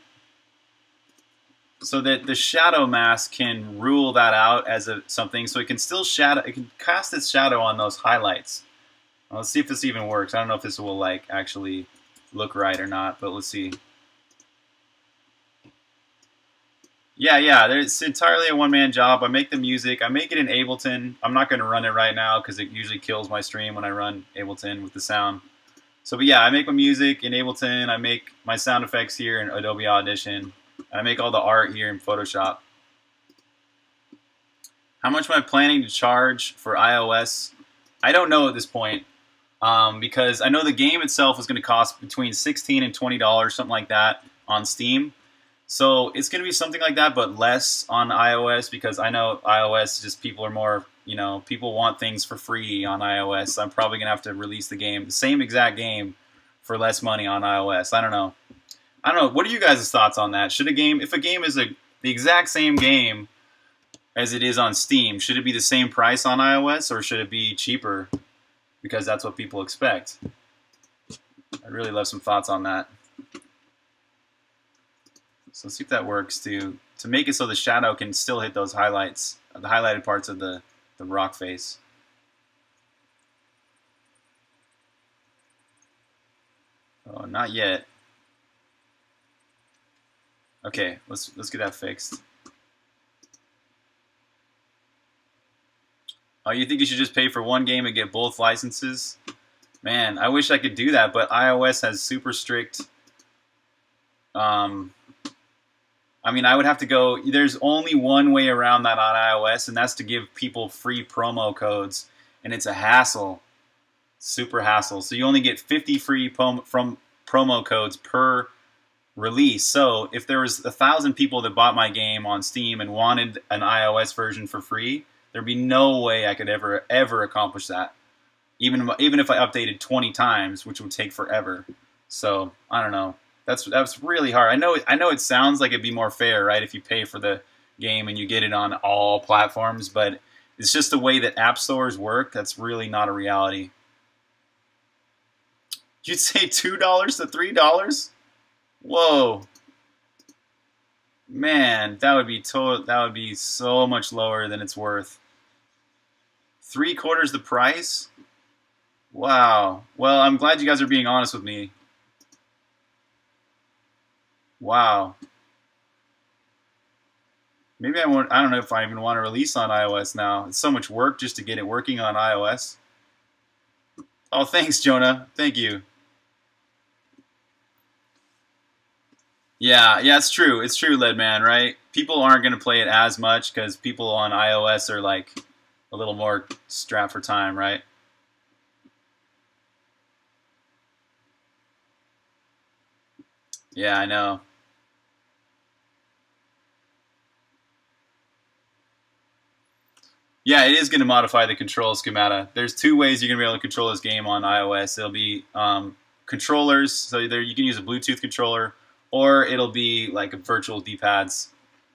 so that the shadow mask can rule that out as something, so it can still shadow. It can cast its shadow on those highlights. Let's see if this even works. I don't know if this will like actually look right or not, but let's see. Yeah, it's entirely a one-man job. I make the music. I make it in Ableton. I'm not going to run it right now because it usually kills my stream when I run Ableton with the sound. So, but yeah, I make my music in Ableton. I make my sound effects here in Adobe Audition. And I make all the art here in Photoshop. How much am I planning to charge for iOS? I don't know at this point. Because I know the game itself is going to cost between $16 and $20, something like that, on Steam. So it's going to be something like that, but less on iOS, because I know iOS, just people are more, you know, people want things for free on iOS. I'm probably going to have to release the game, the same exact game, for less money on iOS. I don't know. What are you guys' thoughts on that? Should a game, if a game is the exact same game as it is on Steam, should it be the same price on iOS, or should it be cheaper? Because that's what people expect. I'd really love some thoughts on that. So let's see if that works to make it so the shadow can still hit those highlights, the highlighted parts of the rock face. Oh, not yet. Okay, let's get that fixed. Oh, you think you should just pay for one game and get both licenses? Man, I wish I could do that, but iOS has super strict. I mean, I would have to go. There's only one way around that on iOS, and that's to give people free promo codes, and it's a hassle, super hassle. So you only get 50 free promo codes per release. So if there was 1,000 people that bought my game on Steam and wanted an iOS version for free, there'd be no way I could ever accomplish that. Even if I updated 20 times, which would take forever. So I don't know. That's really hard. I know it sounds like it'd be more fair, right? If you pay for the game and you get it on all platforms, but it's just the way that app stores work. That's really not a reality. You'd say $2 to $3? Whoa. Man, that would be so much lower than it's worth. 3/4 the price? Wow. Well, I'm glad you guys are being honest with me. Wow. Maybe I don't know if I even want to release on iOS now. It's so much work just to get it working on iOS. Oh, thanks, Jonah. Thank you. Yeah, it's true. It's true, Leadman, right? People aren't going to play it as much because people on iOS are like a little more strapped for time, right? Yeah, I know. Yeah, it is going to modify the control schemata. There's two ways you're going to be able to control this game on iOS. It'll be controllers, so either you can use a Bluetooth controller, or it'll be like a virtual D-pads.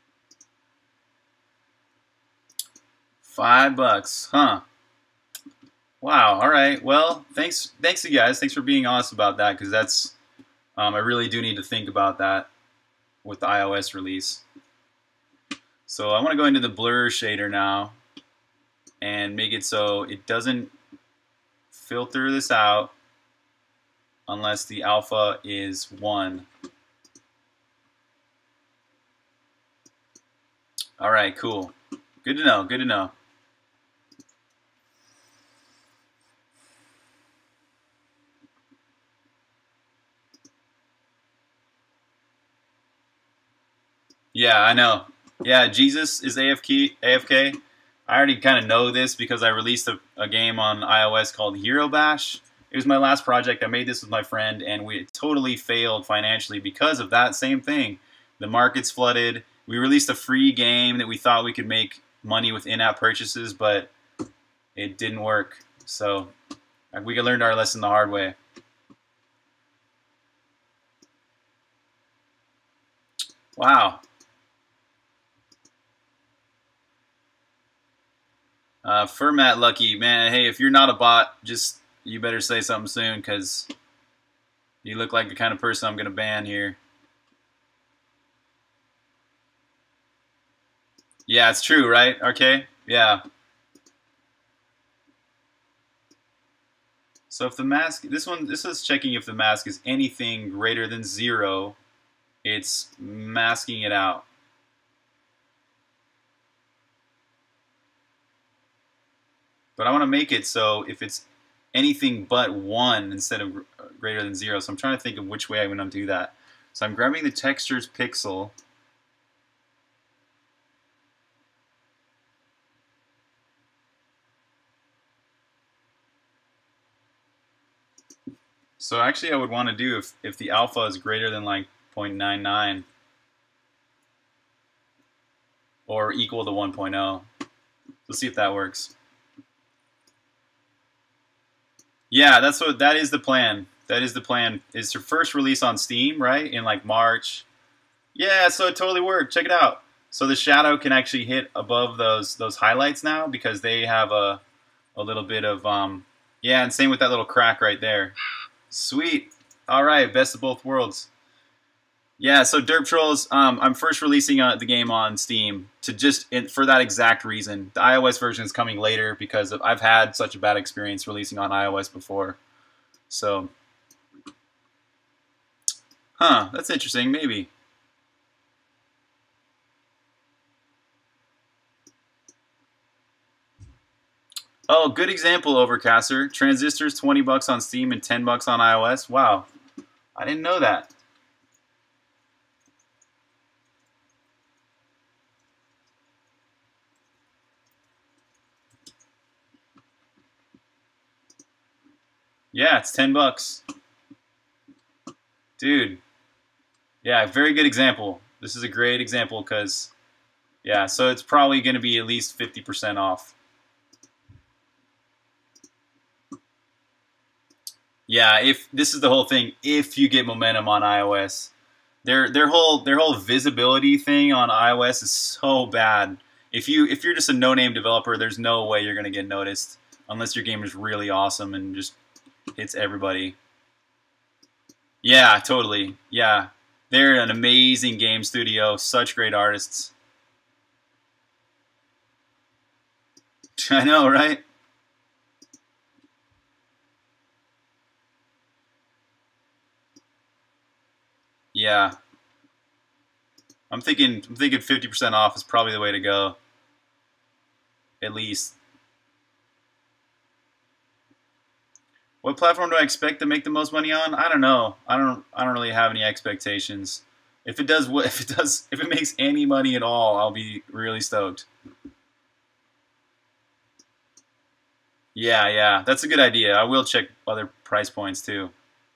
$5, huh? Wow. All right. Well, thanks you guys. Thanks for being honest about that, because that's I really do need to think about that with the iOS release. So I want to go into the blur shader now and make it so it doesn't filter this out unless the alpha is 1. All right, cool. Good to know. Good to know. Yeah, I know. Yeah, Jesus is AFK. AFK. I already kind of know this because I released a game on iOS called Hero Bash. It was my last project. I made this with my friend, and we totally failed financially because of that same thing. The market's flooded. We released a free game that we thought we could make money with in-app purchases, but it didn't work. So we learned our lesson the hard way. Wow. Fermat Lucky, man, hey, if you're not a bot, just you better say something soon, because you look like the kind of person I'm going to ban here. Yeah, it's true, right? Okay, yeah. So if the mask, this is checking if the mask is anything greater than 0, it's masking it out. But I want to make it so if it's anything but 1 instead of greater than 0. So I'm trying to think of which way I'm going to do that. So I'm grabbing the textures pixel. So actually I would want to do if the alpha is greater than like 0.99 or equal to 1.0. Let's see if that works. Yeah, that is the plan. That is the plan. It's your first release on Steam, right? In like March. Yeah, so it totally worked. Check it out. So the shadow can actually hit above those highlights now because they have a little bit of yeah, and same with that little crack right there. Sweet. All right, best of both worlds. Yeah, so Derp Trolls, I'm first releasing the game on Steam for that exact reason. The iOS version is coming later because I've had such a bad experience releasing on iOS before. So, that's interesting. Maybe. Oh, good example, Overcaster. Transistors, $20 on Steam and $10 on iOS. Wow, I didn't know that. Yeah, it's $10. Dude. Yeah, very good example. This is a great example because, yeah, so it's probably going to be at least 50% off. Yeah, if this is the whole thing, if you get momentum on iOS, their whole visibility thing on iOS is so bad. If you're just a no-name developer, there's no way you're going to get noticed unless your game is really awesome and just hits everybody. Yeah, totally. Yeah. They're an amazing game studio, such great artists. I know, right? Yeah. I'm thinking 50% off is probably the way to go. At least. What platform do I expect to make the most money on? I don't know. I don't really have any expectations. If it makes any money at all, I'll be really stoked. Yeah, that's a good idea. I will check other price points too.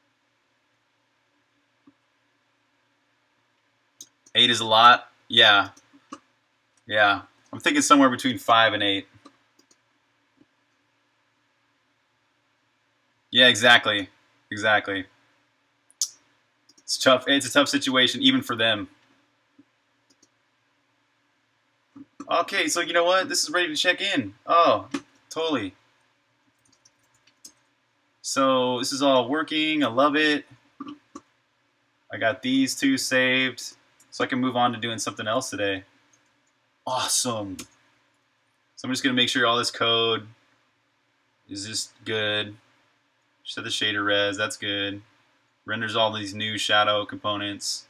8 is a lot. Yeah. I'm thinking somewhere between 5 and 8. Yeah, exactly. It's tough. It's a tough situation even for them. Okay, so you know what? This is ready to check in. Oh, totally. So this is all working. I love it. I got these 2 saved, so I can move on to doing something else today. Awesome. So I'm just going to make sure all this code is just good. Set the shader res. That's good. Renders all these new shadow components.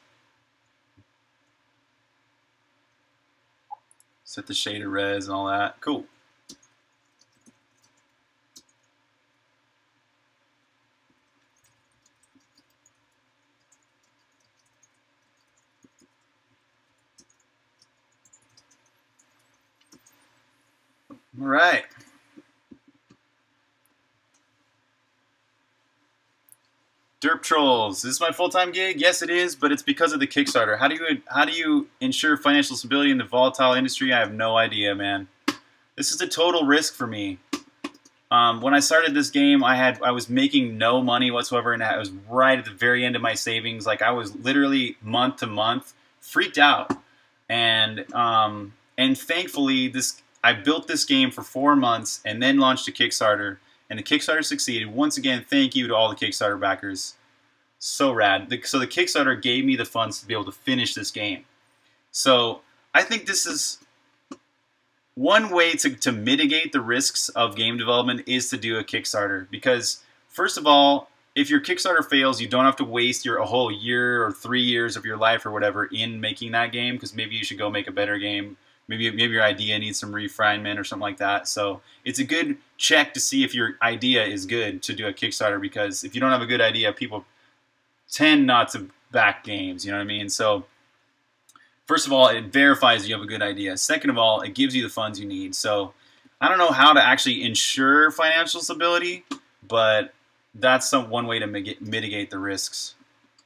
Set the shader res and all that. Cool. All right. Derp Trolls. Is this my full-time gig? Yes, it is, but it's because of the Kickstarter. How do you ensure financial stability in the volatile industry? I have no idea, man. This is a total risk for me. When I started this game, I was making no money whatsoever, and I was right at the very end of my savings. Like I was literally month to month freaked out, and thankfully I built this game for 4 months and then launched a Kickstarter. And the Kickstarter succeeded. Once again, thank you to all the Kickstarter backers. So rad. So the Kickstarter gave me the funds to be able to finish this game. So I think this is one way to mitigate the risks of game development is to do a Kickstarter. Because first of all, if your Kickstarter fails, you don't have to waste a whole year or 3 years of your life or whatever in making that game. Because maybe you should go make a better game. Maybe your idea needs some refinement or something like that. So it's a good check to see if your idea is good to do a Kickstarter, because if you don't have a good idea, people tend not to back games, you know what I mean? So first of all, it verifies you have a good idea. Second of all, it gives you the funds you need. So I don't know how to actually ensure financial stability, but that's one way to mitigate the risks.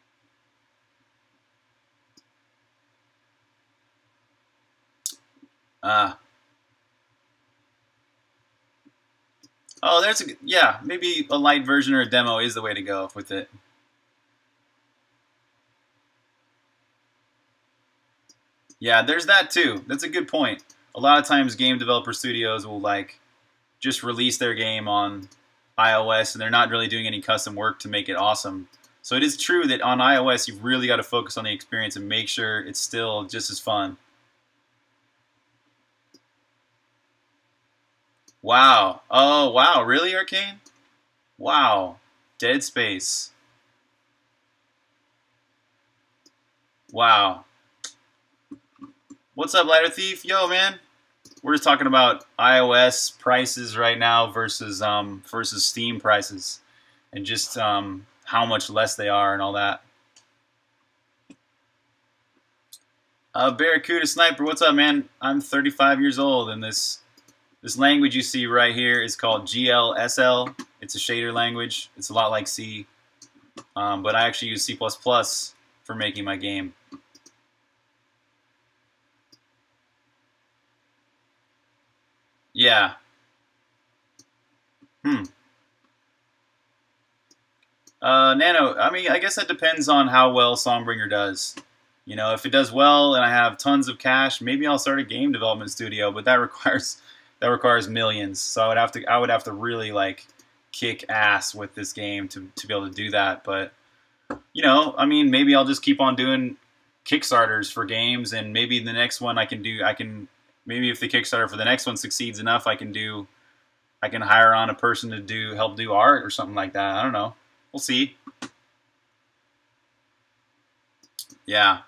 Oh, yeah, maybe a light version or a demo is the way to go with it. Yeah, there's that too. That's a good point. A lot of times game developer studios will like just release their game on iOS and they're not really doing any custom work to make it awesome. So it is true that on iOS you've really got to focus on the experience and make sure it's still just as fun. Wow. Oh, wow. Really, Arcane? Wow. Dead Space. Wow. What's up, Lighter Thief? Yo, man. We're just talking about iOS prices right now versus Steam prices, and just how much less they are and all that. Barracuda Sniper, what's up, man? I'm 35 years old, and this language you see right here is called GLSL. It's a shader language. It's a lot like C, but I actually use C++ for making my game. Yeah. Nano, I mean, I guess that depends on how well Songbringer does. You know, if it does well and I have tons of cash, maybe I'll start a game development studio, but that requires millions. So I would have to really like kick ass with this game to be able to do that. But you know, I mean, maybe I'll just keep on doing Kickstarters for games, and maybe the next one maybe if the Kickstarter for the next one succeeds enough, I can hire on a person to help do art or something like that. I don't know. We'll see. Yeah.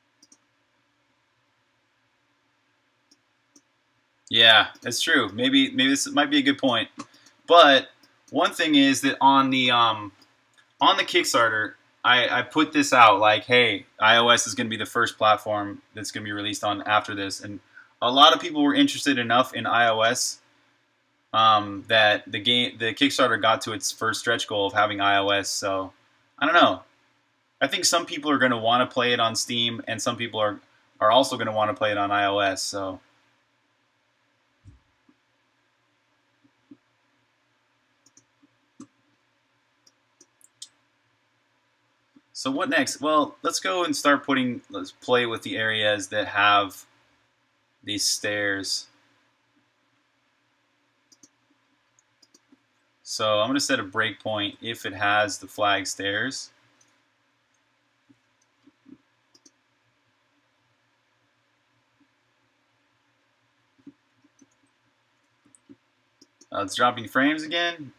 Yeah, that's true. Maybe this might be a good point. But one thing is that on the Kickstarter, I put this out like, hey, iOS is going to be the first platform that's going to be released on after this, and a lot of people were interested enough in iOS that the Kickstarter got to its first stretch goal of having iOS. So I don't know. I think some people are going to want to play it on Steam, and some people are also going to want to play it on iOS. So what next? Well, let's go and let's play with the areas that have these stairs. So I'm going to set a breakpoint if it has the flag stairs. It's dropping frames again.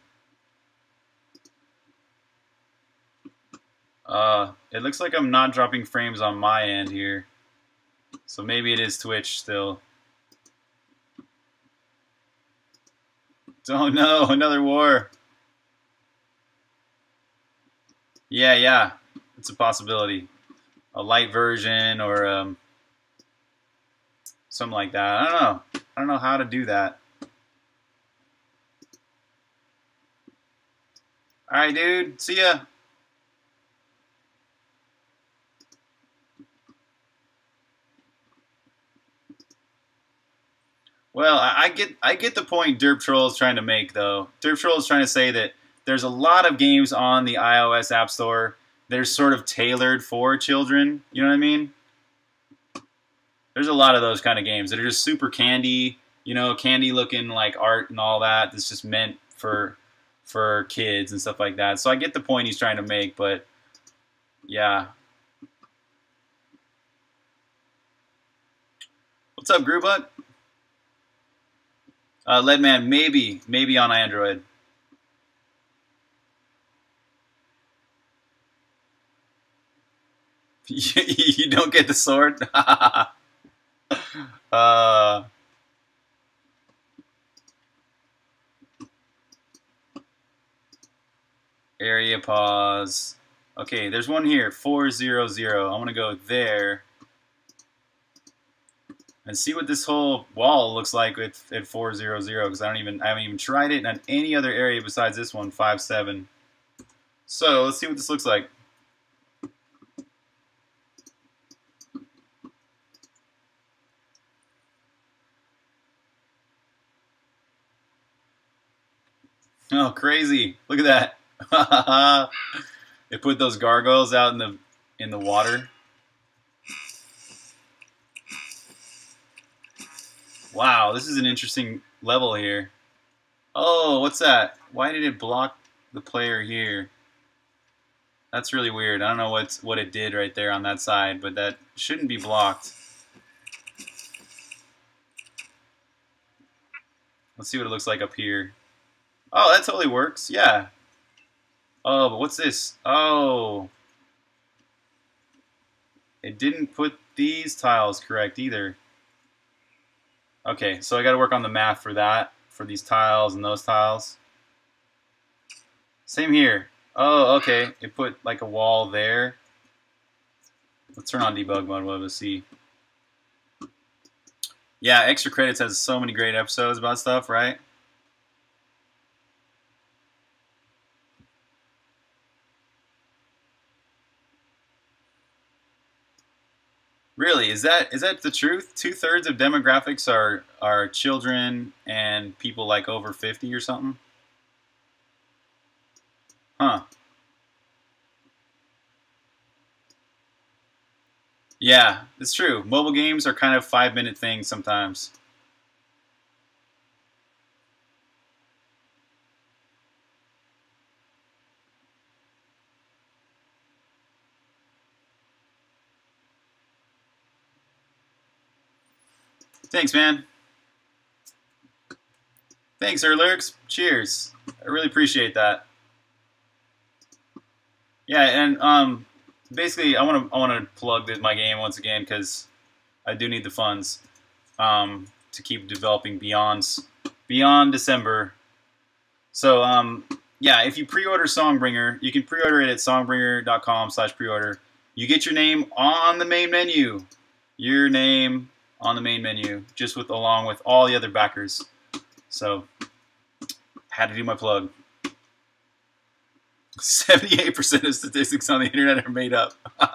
It looks like I'm not dropping frames on my end here. So maybe it is Twitch still. Oh no, another war. Yeah, it's a possibility. A light version or something like that. I don't know how to do that. Alright, dude. See ya. Well, I get the point Derp Troll is trying to make, though. Derp Troll is trying to say that there's a lot of games on the iOS App Store that are sort of tailored for children. You know what I mean? There's a lot of those kind of games that are just super candy, you know, candy-looking like art and all that. That's just meant for kids and stuff like that. So I get the point he's trying to make, but yeah. What's up, Grubut? Leadman, maybe on Android. You don't get the sword? Area pause. Okay, there's one here, 400. I'm gonna go there and see what this whole wall looks like at 400 because I haven't even tried it in any other area besides this one, 57. So let's see what this looks like. Oh, crazy! Look at that. They put those gargoyles out in the water. Wow, this is an interesting level here. Oh, what's that? Why did it block the player here? That's really weird. I don't know what it did right there on that side, but that shouldn't be blocked. Let's see what it looks like up here. Oh, that totally works. Yeah. Oh, but what's this? Oh. It didn't put these tiles correct either. Okay, so I got to work on the math for that, for these tiles and those tiles. Same here. Oh, okay. It put like a wall there. Let's turn on debug mode. We'll see. Yeah, Extra Credits has so many great episodes about stuff, right? Really, is that the truth? 2/3 of demographics are children and people like over 50 or something? Huh. Yeah, it's true. Mobile games are kind of 5-minute things sometimes. Thanks, man. Thanks, Erlurks. Cheers. I really appreciate that. Yeah, and basically, I want to plug my game once again because I do need the funds to keep developing beyond December. So yeah, if you pre-order Songbringer, you can pre-order it at songbringer.com/preorder. You get your name on the main menu. Your name on the main menu, just along with all the other backers. So, had to do my plug. 78% of statistics on the internet are made up.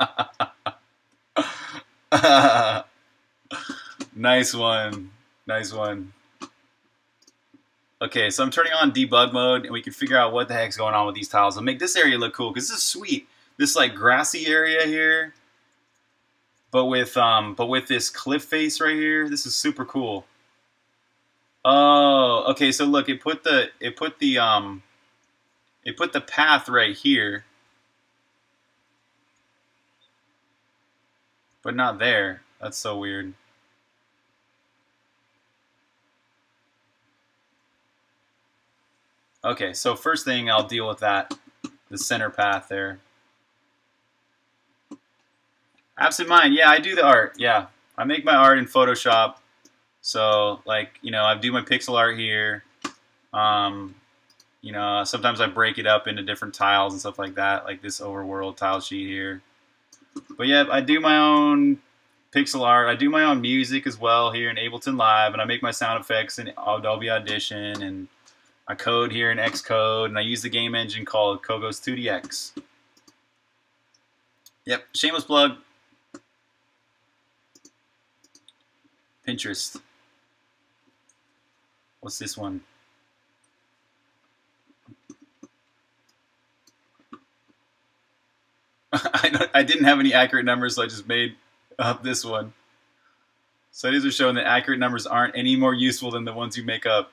Nice one. Nice one. Okay, so I'm turning on debug mode, and we can figure out what the heck's going on with these tiles. I'll make this area look cool, because this is sweet. This, like, grassy area here. But with this cliff face right here, this is super cool. Oh, okay, so look, it put the path right here, but not there. That's so weird. Okay, so first thing I'll deal with the center path there. Absent Mind, yeah, I do the art. Yeah, I make my art in Photoshop. So, like, you know, I do my pixel art here. You know, sometimes I break it up into different tiles and stuff like that, like this overworld tile sheet here. But yeah, I do my own pixel art. I do my own music as well here in Ableton Live, and I make my sound effects in Adobe Audition, and I code here in Xcode, and I use the game engine called Cogos 2DX. Yep, shameless plug. Pinterest. What's this one? I didn't have any accurate numbers, so I just made up this one. Studies are showing that accurate numbers aren't any more useful than the ones you make up.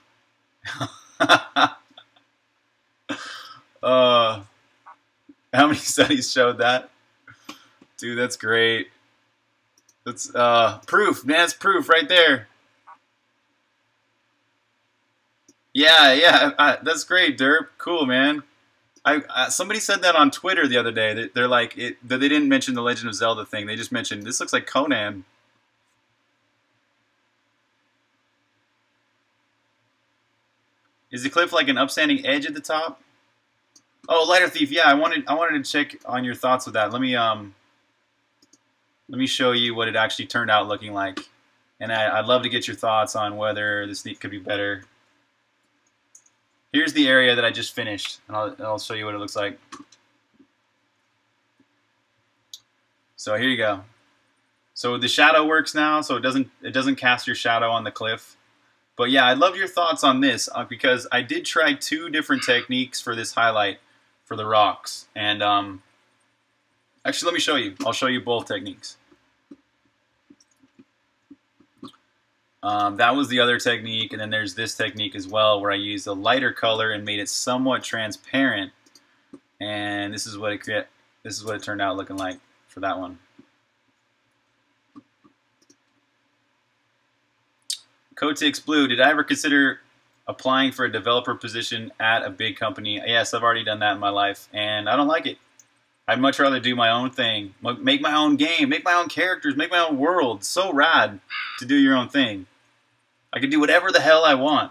How many studies showed that? Dude, that's great. That's proof, man. That's proof right there. Yeah, that's great, Derp. Cool, man. Somebody said that on Twitter the other day. They're like that they didn't mention the Legend of Zelda thing. They just mentioned this looks like Conan. Is the cliff like an upstanding edge at the top? Oh, Lighter Thief. Yeah, I wanted to check on your thoughts with that. Let me show you what it actually turned out looking like, and I'd love to get your thoughts on whether this could be better. Here's the area that I just finished, and I'll show you what it looks like. So here you go. So the shadow works now, so it doesn't cast your shadow on the cliff. But yeah, I'd love your thoughts on this because I did try 2 different techniques for this highlight for the rocks, and actually let me show you. I'll show you both techniques. That was the other technique, and then there's this technique as well where I used a lighter color and made it somewhat transparent, and this is what it turned out looking like for that one. Kotix Blue, did I ever consider applying for a developer position at a big company? Yes, I've already done that in my life, and I don't like it. I'd much rather do my own thing, make my own game, make my own characters, make my own world. It's so rad to do your own thing. I can do whatever the hell I want.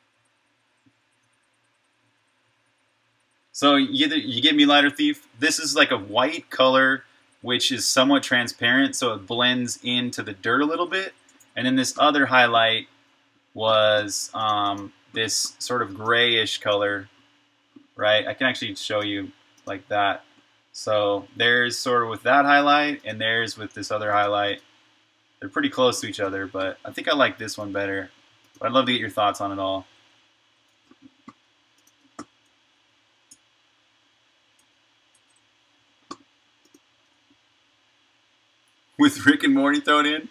So you get me, Lighter Thief. This is like a white color, which is somewhat transparent, so it blends into the dirt a little bit. And then this other highlight was this sort of grayish color, right? I can actually show you like that. So there's sort of with that highlight, and there's with this other highlight. They're pretty close to each other, but I think I like this one better. But I'd love to get your thoughts on it all. With Rick and Morty thrown in?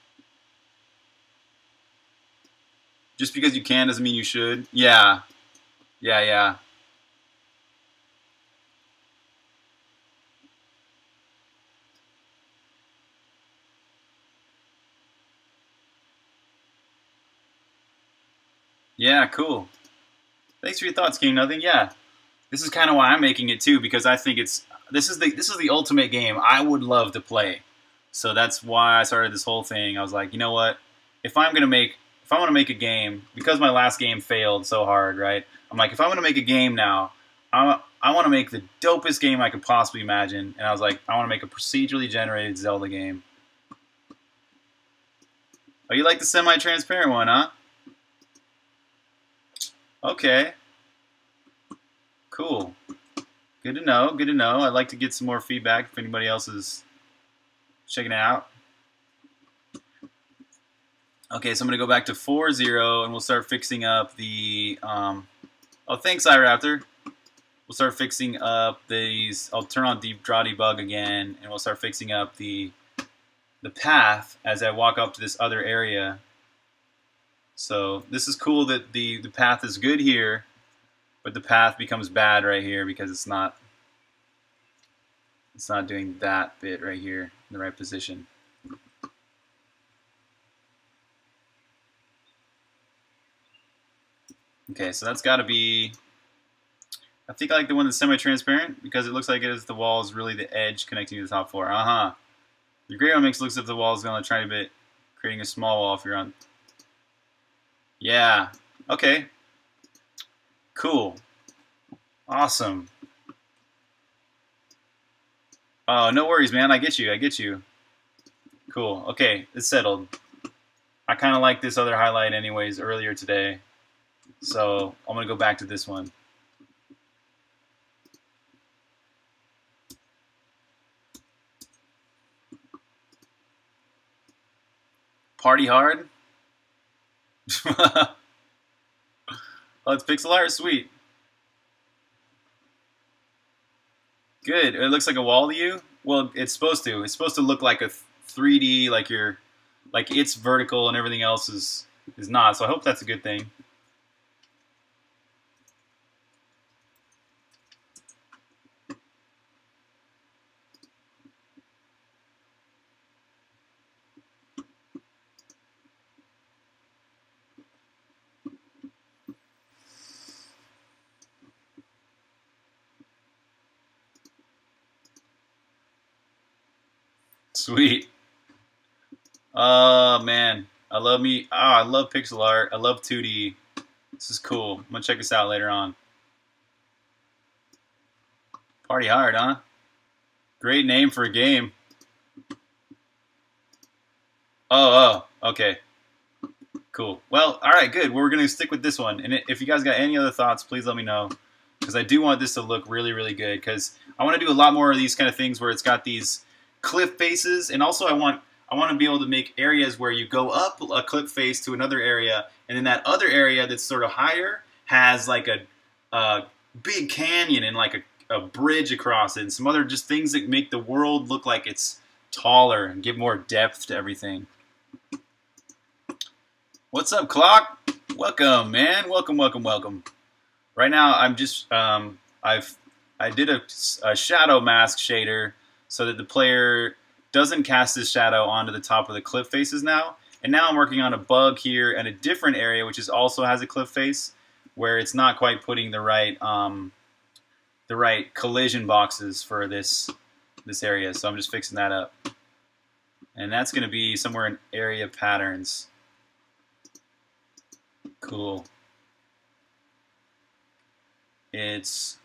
Just because you can doesn't mean you should. Yeah. Yeah. Yeah, cool. Thanks for your thoughts, King Nothing. Yeah, this is kind of why I'm making it too, because I think this is the ultimate game I would love to play. So that's why I started this whole thing. I was like, you know what? If I want to make a game, because my last game failed so hard, right? I'm like, if I want to make a game now, I want to make the dopest game I could possibly imagine. And I was like, I want to make a procedurally generated Zelda game. Oh, you like the semi-transparent one, huh? Okay. Cool. Good to know. Good to know. I'd like to get some more feedback if anybody else is checking it out. Okay, so I'm going to go back to 4.0 and we'll start fixing up the... oh, thanks, iRaptor. We'll start fixing up these... I'll turn on Draw Debug again, and we'll start fixing up the path as I walk up to this other area. So this is cool that the path is good here, but the path becomes bad right here because it's not doing that bit right here in the right position. Okay, so that's got to be, I think I like the one that's semi-transparent because it looks like the wall is really the edge connecting to the top floor. The gray one looks as if the wall is going to try a bit, creating a small wall if you're on. Yeah. Okay. Cool. Awesome. Oh, no worries, man. I get you. I get you. Cool. Okay, it's settled. I kind of like this other highlight anyways earlier today. So I'm going to go back to this one. Party hard? Oh, it's pixel art? Sweet. Good. It looks like a wall to you? Well, it's supposed to. It's supposed to look like a 3D, like it's vertical and everything else is not. So I hope that's a good thing. Sweet. Oh man, I love pixel art. I love 2D. This is cool. I'm gonna check this out later on. Party hard, huh? Great name for a game. Oh, okay. Cool. Well, all right, good. We're gonna stick with this one. And if you guys got any other thoughts, please let me know, because I do want this to look really, really good. Because I want to do a lot more of these kind of things where it's got these cliff faces, and also I want to be able to make areas where you go up a cliff face to another area, and then that other area that's sort of higher has like a big canyon and like a bridge across it, and some other just things that make the world look like it's taller and give more depth to everything. What's up, Clock? Welcome, man. Welcome. Right now, I'm just I did a shadow mask shader so that the player doesn't cast his shadow onto the top of the cliff faces now. And now I'm working on a bug here and a different area which also has a cliff face where it's not quite putting the right collision boxes for this area. So I'm just fixing that up. And that's going to be somewhere in area patterns. Cool. It's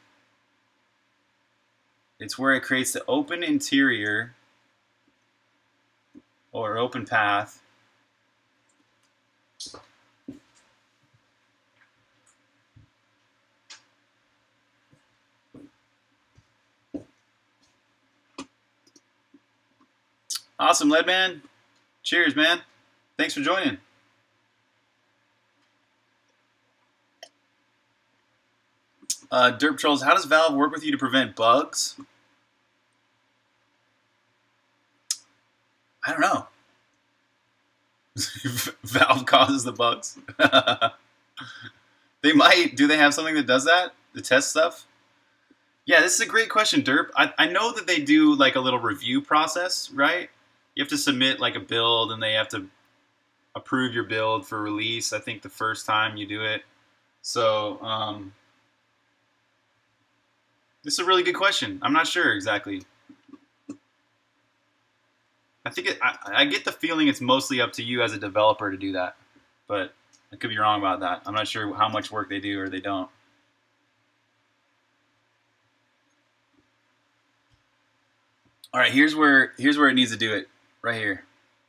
where it creates the open interior or open path. Awesome, Leadman. Cheers, man. Thanks for joining. Derp Trolls, how does Valve work with you to prevent bugs? I don't know. Valve causes the bugs. They might. Do they have something that does that? To test stuff? Yeah, this is a great question, Derp. I know that they do like a little review process, right? You have to submit like a build and they have to approve your build for release, I think the first time you do it. So, this is a really good question. I'm not sure exactly. I think I get the feeling it's mostly up to you as a developer to do that, but I could be wrong about that. I'm not sure how much work they do or they don't. All right, here's where it needs to do it, right here.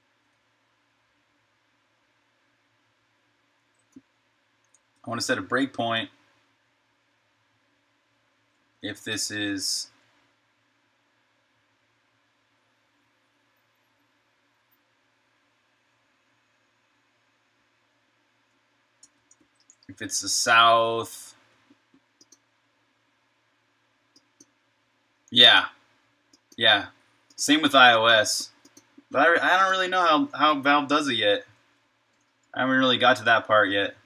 I want to set a breakpoint if this is if it's the south. Yeah. Same with iOS. But I don't really know how Valve does it yet. I haven't really got to that part yet.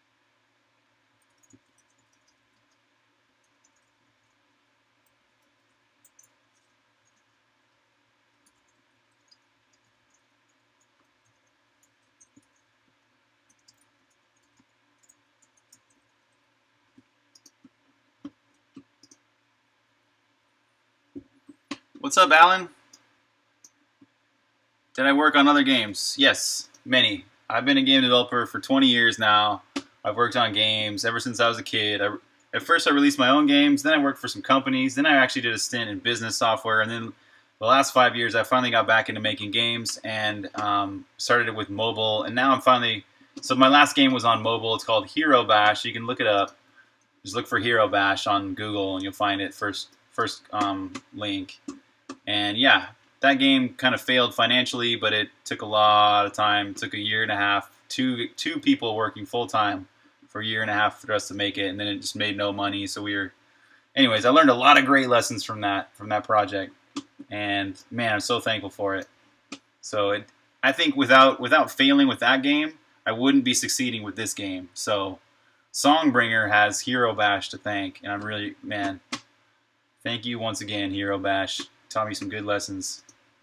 What's up, Alan? Did I work on other games? Yes, many. I've been a game developer for 20 years now. I've worked on games ever since I was a kid. At first I released my own games, then I worked for some companies, then I actually did a stint in business software, and then the last 5 years I finally got back into making games and started it with mobile, and now I'm finally So my last game was on mobile. It's called Hero Bash. You can look it up. Just look for Hero Bash on Google and you'll find it first link. And yeah, that game kind of failed financially, but it took a lot of time. It took a year and a half, two people working full time for a year and a half for us to make it, and then it just made no money. So we were, anyways, I learned a lot of great lessons from that project, and man, I'm so thankful for it. So I think without failing with that game, I wouldn't be succeeding with this game. So Songbringer has Hero Bash to thank, and I'm really, man, thank you once again, Hero Bash. Taught me some good lessons.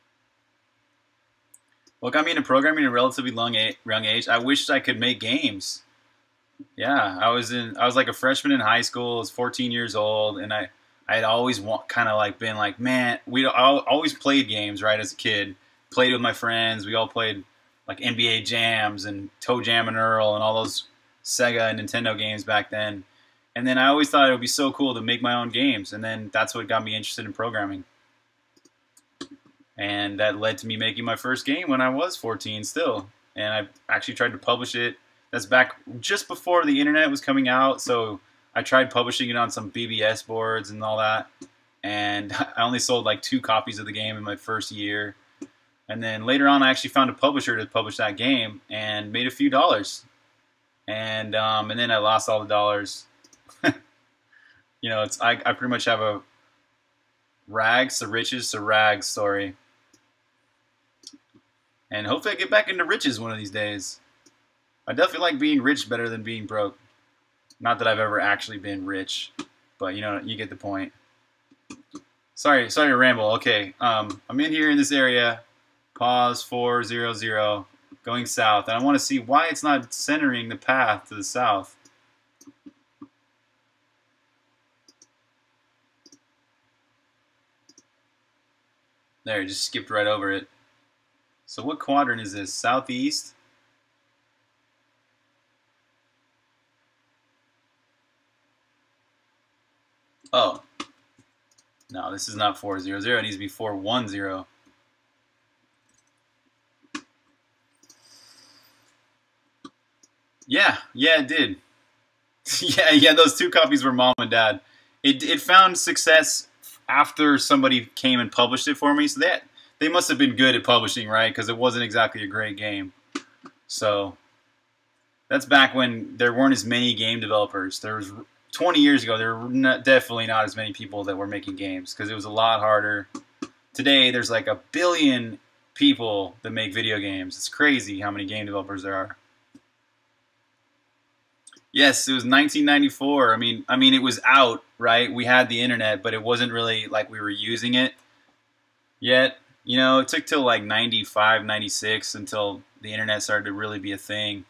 What got me into programming at a relatively young age? I wished I could make games. Yeah, I was like a freshman in high school. I was 14 years old, and I had always kind of like been like, man, I always played games, right, as a kid. Played with my friends. We all played like NBA Jams and Toe Jam and Earl and all those Sega and Nintendo games back then. And then I always thought it would be so cool to make my own games, and then that's what got me interested in programming. And that led to me making my first game when I was 14 still. And I actually tried to publish it. That's back just before the internet was coming out, so I tried publishing it on some BBS boards and all that. And I only sold like 2 copies of the game in my first year. And then later on, I actually found a publisher to publish that game and made a few dollars. And then I lost all the dollars. You know, I pretty much have a rags to riches to rags story. And hopefully I get back into riches one of these days. I definitely like being rich better than being broke. Not that I've ever actually been rich, but you know, you get the point. Sorry to ramble. Okay, I'm in here in this area. Pause 400, going south, and I want to see why it's not centering the path to the south. There, just skipped right over it. So what quadrant is this? Southeast? Oh. No, this is not 400. It needs to be 410. Yeah, it did. yeah, those 2 copies were mom and dad. It found success after somebody came and published it for me, so they must have been good at publishing, right? Because it wasn't exactly a great game. So that's back when there weren't as many game developers. There was 20 years ago. There were definitely not as many people that were making games because it was a lot harder. Today, there's like 1 billion people that make video games. It's crazy how many game developers there are. Yes, it was 1994. I mean, it was out, right? We had the internet, but it wasn't really like we were using it yet. You know, it took till like 95, 96 until the internet started to really be a thing.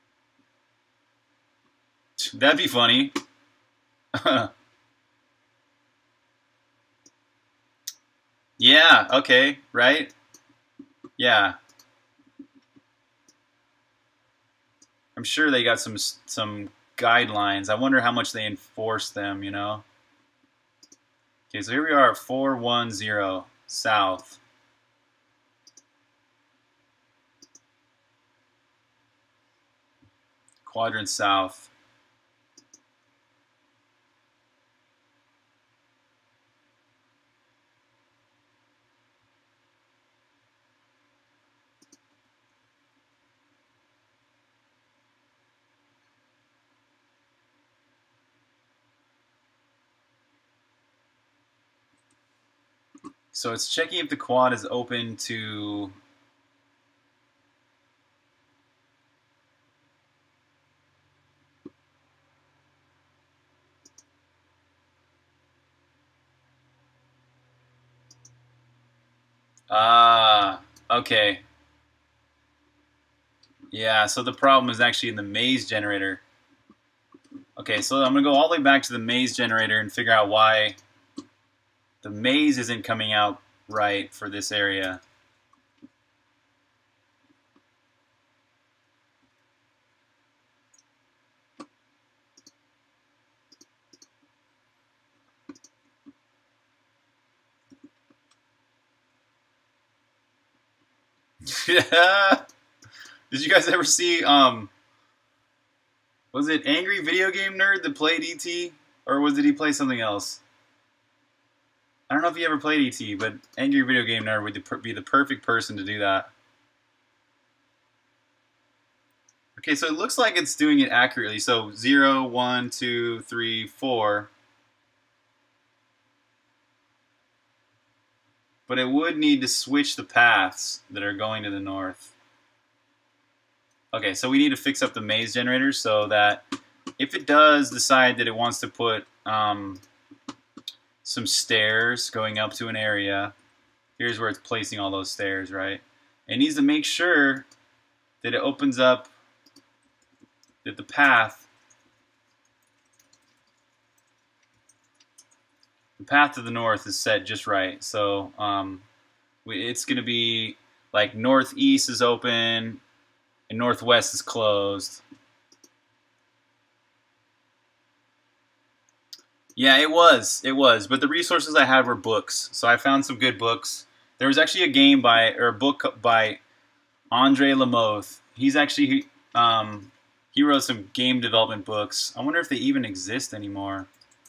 That'd be funny. Yeah, okay, right? Yeah. I'm sure they got some guidelines. I wonder how much they enforce them, you know? Okay, so here we are at 410 south. Quadrant south. So it's checking if the quad is open to... Okay. Yeah, so the problem is actually in the maze generator. Okay, so I'm going to go all the way back to the maze generator and figure out why the maze isn't coming out right for this area. Yeah. Did you guys ever see Was it Angry Video Game Nerd that played E.T.? Or did he play something else? I don't know if he ever played E.T., but Angry Video Game Nerd would be the perfect person to do that. Okay, so it looks like it's doing it accurately. So 0, 1, 2, 3, 4. But it would need to switch the paths that are going to the north. Okay, so we need to fix up the maze generator so that if it does decide that it wants to put some stairs going up to an area, here's where it's placing all those stairs, right? It needs to make sure that it opens up, that the path to the north is set just right. So it's going to be like northeast is open and northwest is closed. Yeah, it was, but the resources I had were books, so I found some good books. There was actually a book by Andre Lamothe. He's actually he wrote some game development books. I wonder if they even exist anymore.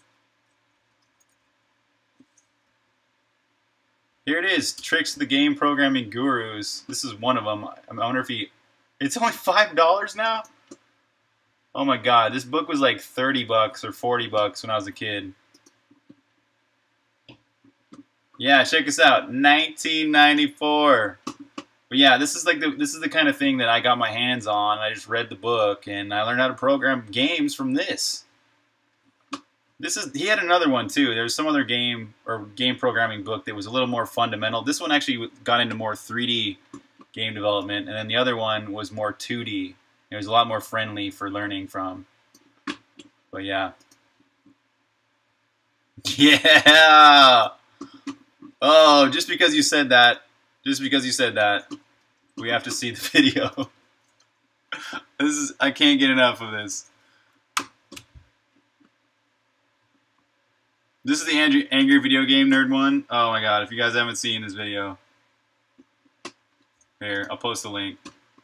Here it is, Tricks of the Game Programming Gurus. This is one of them. I wonder if it's only $5 now? Oh my god, this book was like 30 bucks or 40 bucks when I was a kid. Yeah, check this out, 1994. But yeah, this is the kind of thing that I got my hands on. I just read the book and I learned how to program games from this. He had another one too. There was some other game programming book that was a little more fundamental. This one actually got into more 3D game development, and then the other one was more 2D. It was a lot more friendly for learning from. But yeah. Yeah! Oh, just because you said that, we have to see the video. I can't get enough of this. This is the Angry Video Game Nerd one. Oh my god, if you guys haven't seen this video. Here, I'll post the link.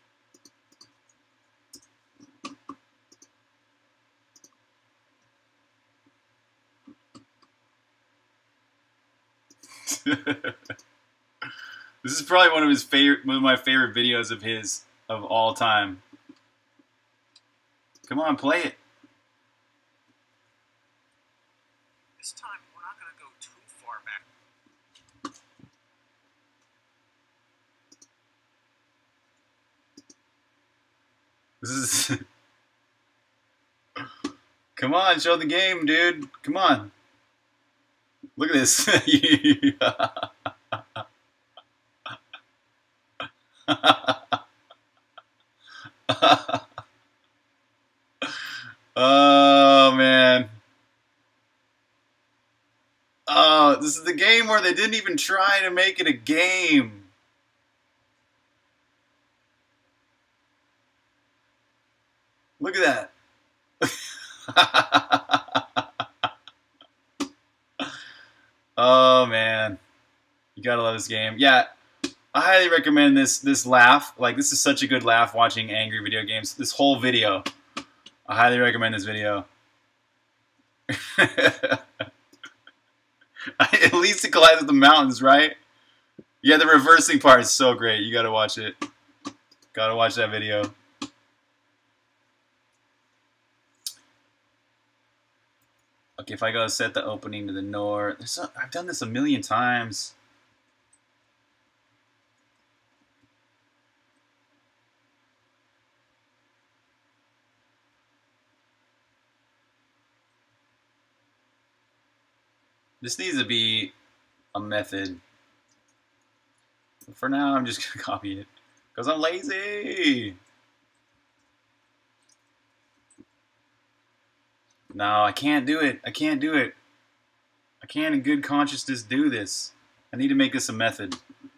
This is probably one of my favorite videos of all time. Come on, play it. This time we're not gonna go too far back. This is Come on, show the game, dude. Come on. Look at this. Oh, man. Oh, this is the game where they didn't even try to make it a game. Look at that. Oh, man. You gotta love this game. Yeah, I highly recommend this laugh. Like, this is such a good laugh watching angry video games. This whole video. I highly recommend this video. At least it collides with the mountains, right? Yeah, the reversing part is so great. You gotta watch it. Gotta watch that video. Okay, if I go set the opening to the north, I've done this a million times. This needs to be a method. But for now, I'm just gonna copy it because I'm lazy. No, I can't do it. I can't do it. I can't in good consciousness do this. I need to make this a method.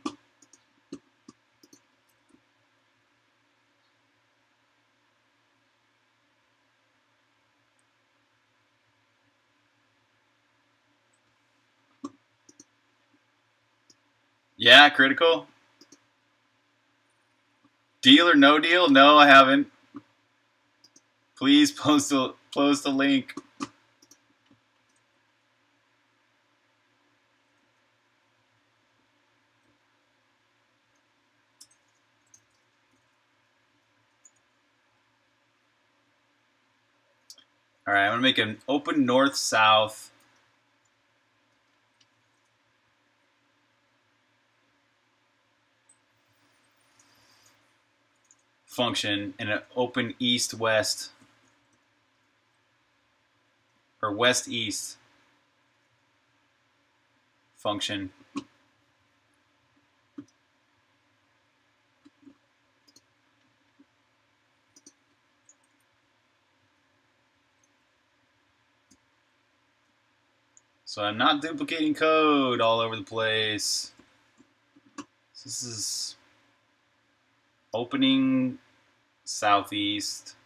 Yeah, critical. Deal or no deal? No, I haven't. Please post a link. All right, I'm gonna make an open north-south. Function and an open east-west or west-east function. So I'm not duplicating code all over the place. So this is opening southeast.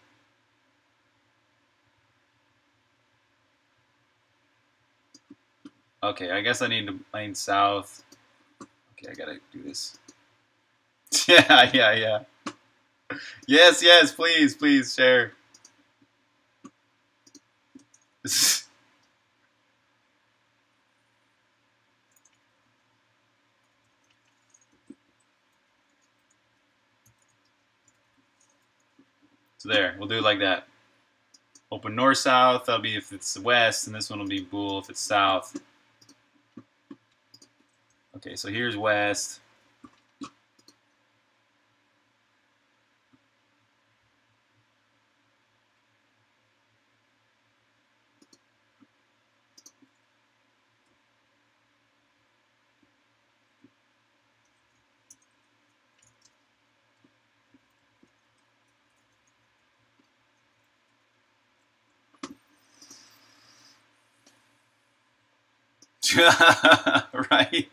Okay, I guess I need south. Okay, I gotta do this. Yeah. Yes, please share. So there, we'll do it like that. Open north-south, that'll be if it's west, and this one will be bool if it's south. Okay, so here's west. Right?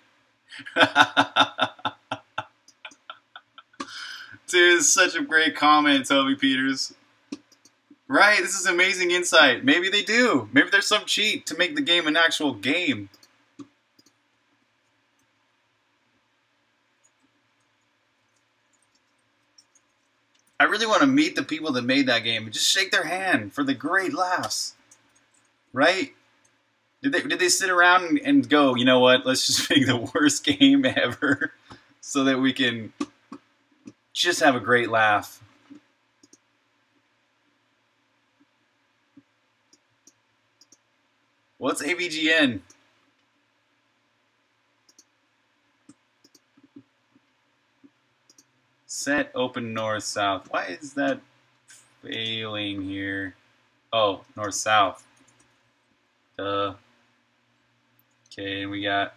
Dude, it's such a great comment, Toby Peters. Right, this is amazing insight. Maybe they do. Maybe there's some cheat to make the game an actual game. I really want to meet the people that made that game and just shake their hand for the great laughs. Right? Did they sit around and go, you know what, let's just make the worst game ever so that we can just have a great laugh. What's AVGN? Set open north-south. Why is that failing here? Oh, north-south. Duh. Okay, and we got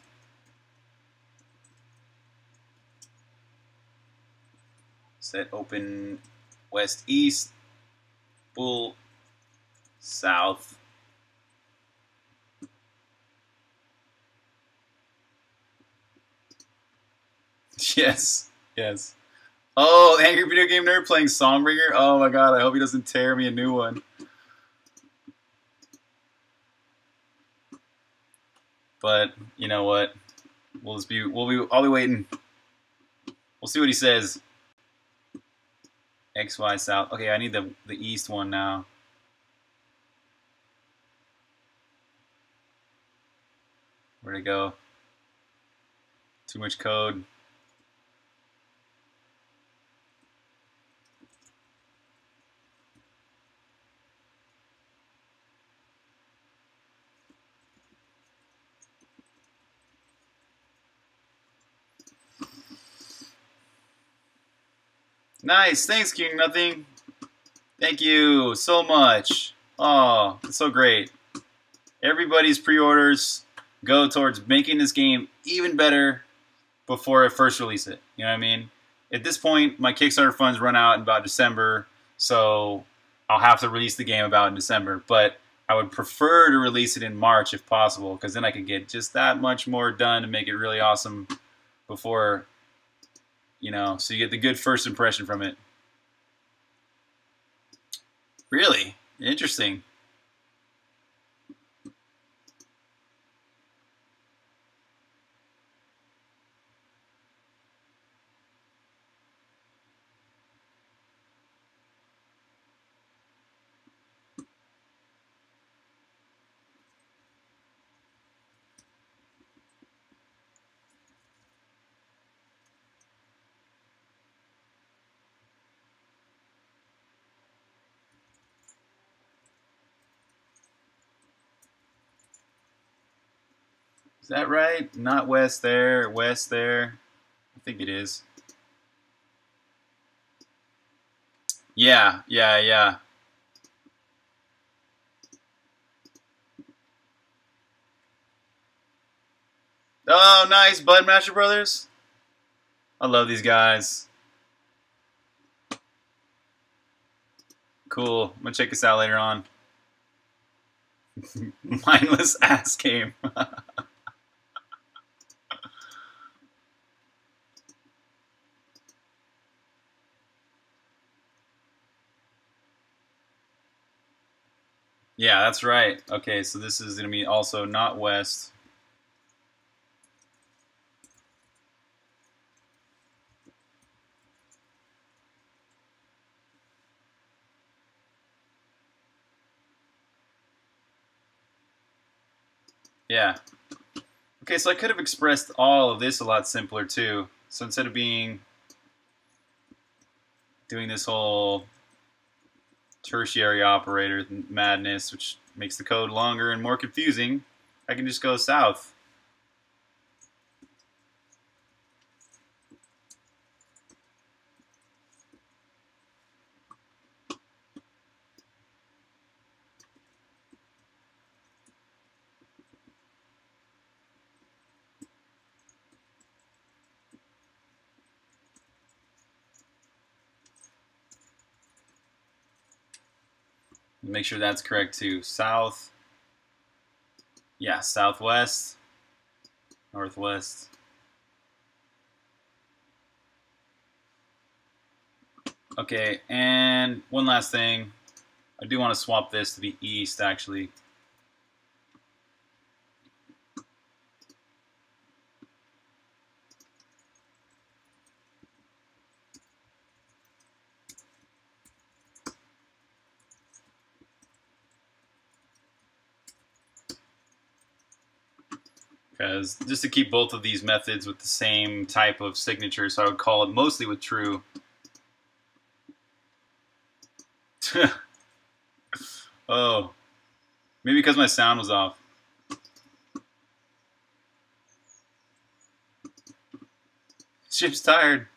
set open west-east, bool south. Yes. Oh, Angry Video Game Nerd playing Songbringer. Oh my god, I hope he doesn't tear me a new one. But you know what? I'll be waiting. We'll see what he says. XY south. Okay, I need the east one now. Where'd it go? Too much code. Nice. Thanks, King Nothing. Thank you so much. Oh, it's so great. Everybody's pre-orders go towards making this game even better before I first release it. You know what I mean? At this point, my Kickstarter funds run out in about December, so I'll have to release the game about in December. But I would prefer to release it in March if possible, because then I could get just that much more done to make it really awesome before, you know, so you get the good first impression from it. Really? Interesting. Is that right? Not west there, west there. I think it is. Yeah, yeah, yeah. Oh, nice, Budmaster Brothers. I love these guys. Cool. I'm gonna check this out later on. Mindless ass game. Yeah, that's right. Okay, so this is gonna be also not west. Yeah. Okay, so I could have expressed all of this a lot simpler too. So instead of doing this whole tertiary operator madness, which makes the code longer and more confusing, I can just go south. Make sure that's correct too. South. Yeah, southwest. Northwest. Okay, and one last thing. I do want to swap this to the east, actually. Because just to keep both of these methods with the same type of signature, so I would call it mostly with true. Oh, maybe because my sound was off. Ship's tired.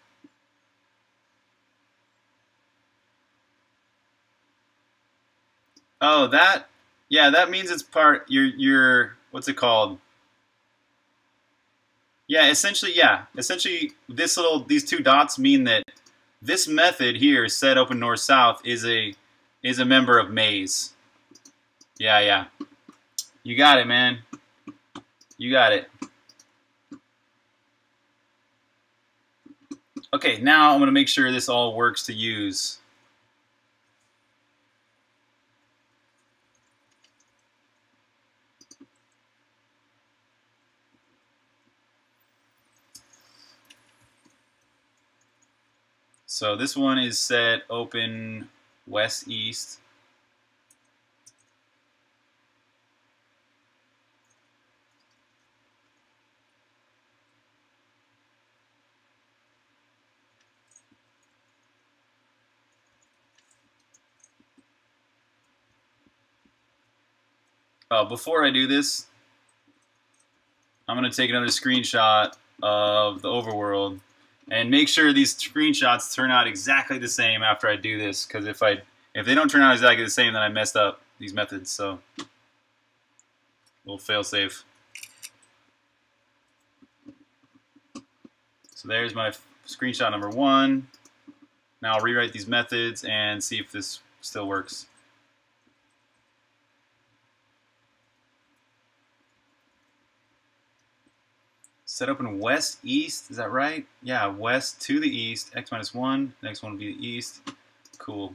Oh, that, yeah, that means it's part, your, what's it called? Yeah, essentially, these two dots mean that this method here, set open north south, is a member of maze. Yeah, yeah. You got it, man. You got it. Okay, now I'm gonna make sure this all works to use. So this one is set open west east. Before I do this, I'm going to take another screenshot of the overworld and make sure these screenshots turn out exactly the same after I do this, because if they don't turn out exactly the same, then I messed up these methods. So we'll fail safe. So there's my screenshot number 1. Now I'll rewrite these methods and see if this still works. Set open west east, is that right? Yeah, west to the east, x minus 1. Next one will be the east. Cool.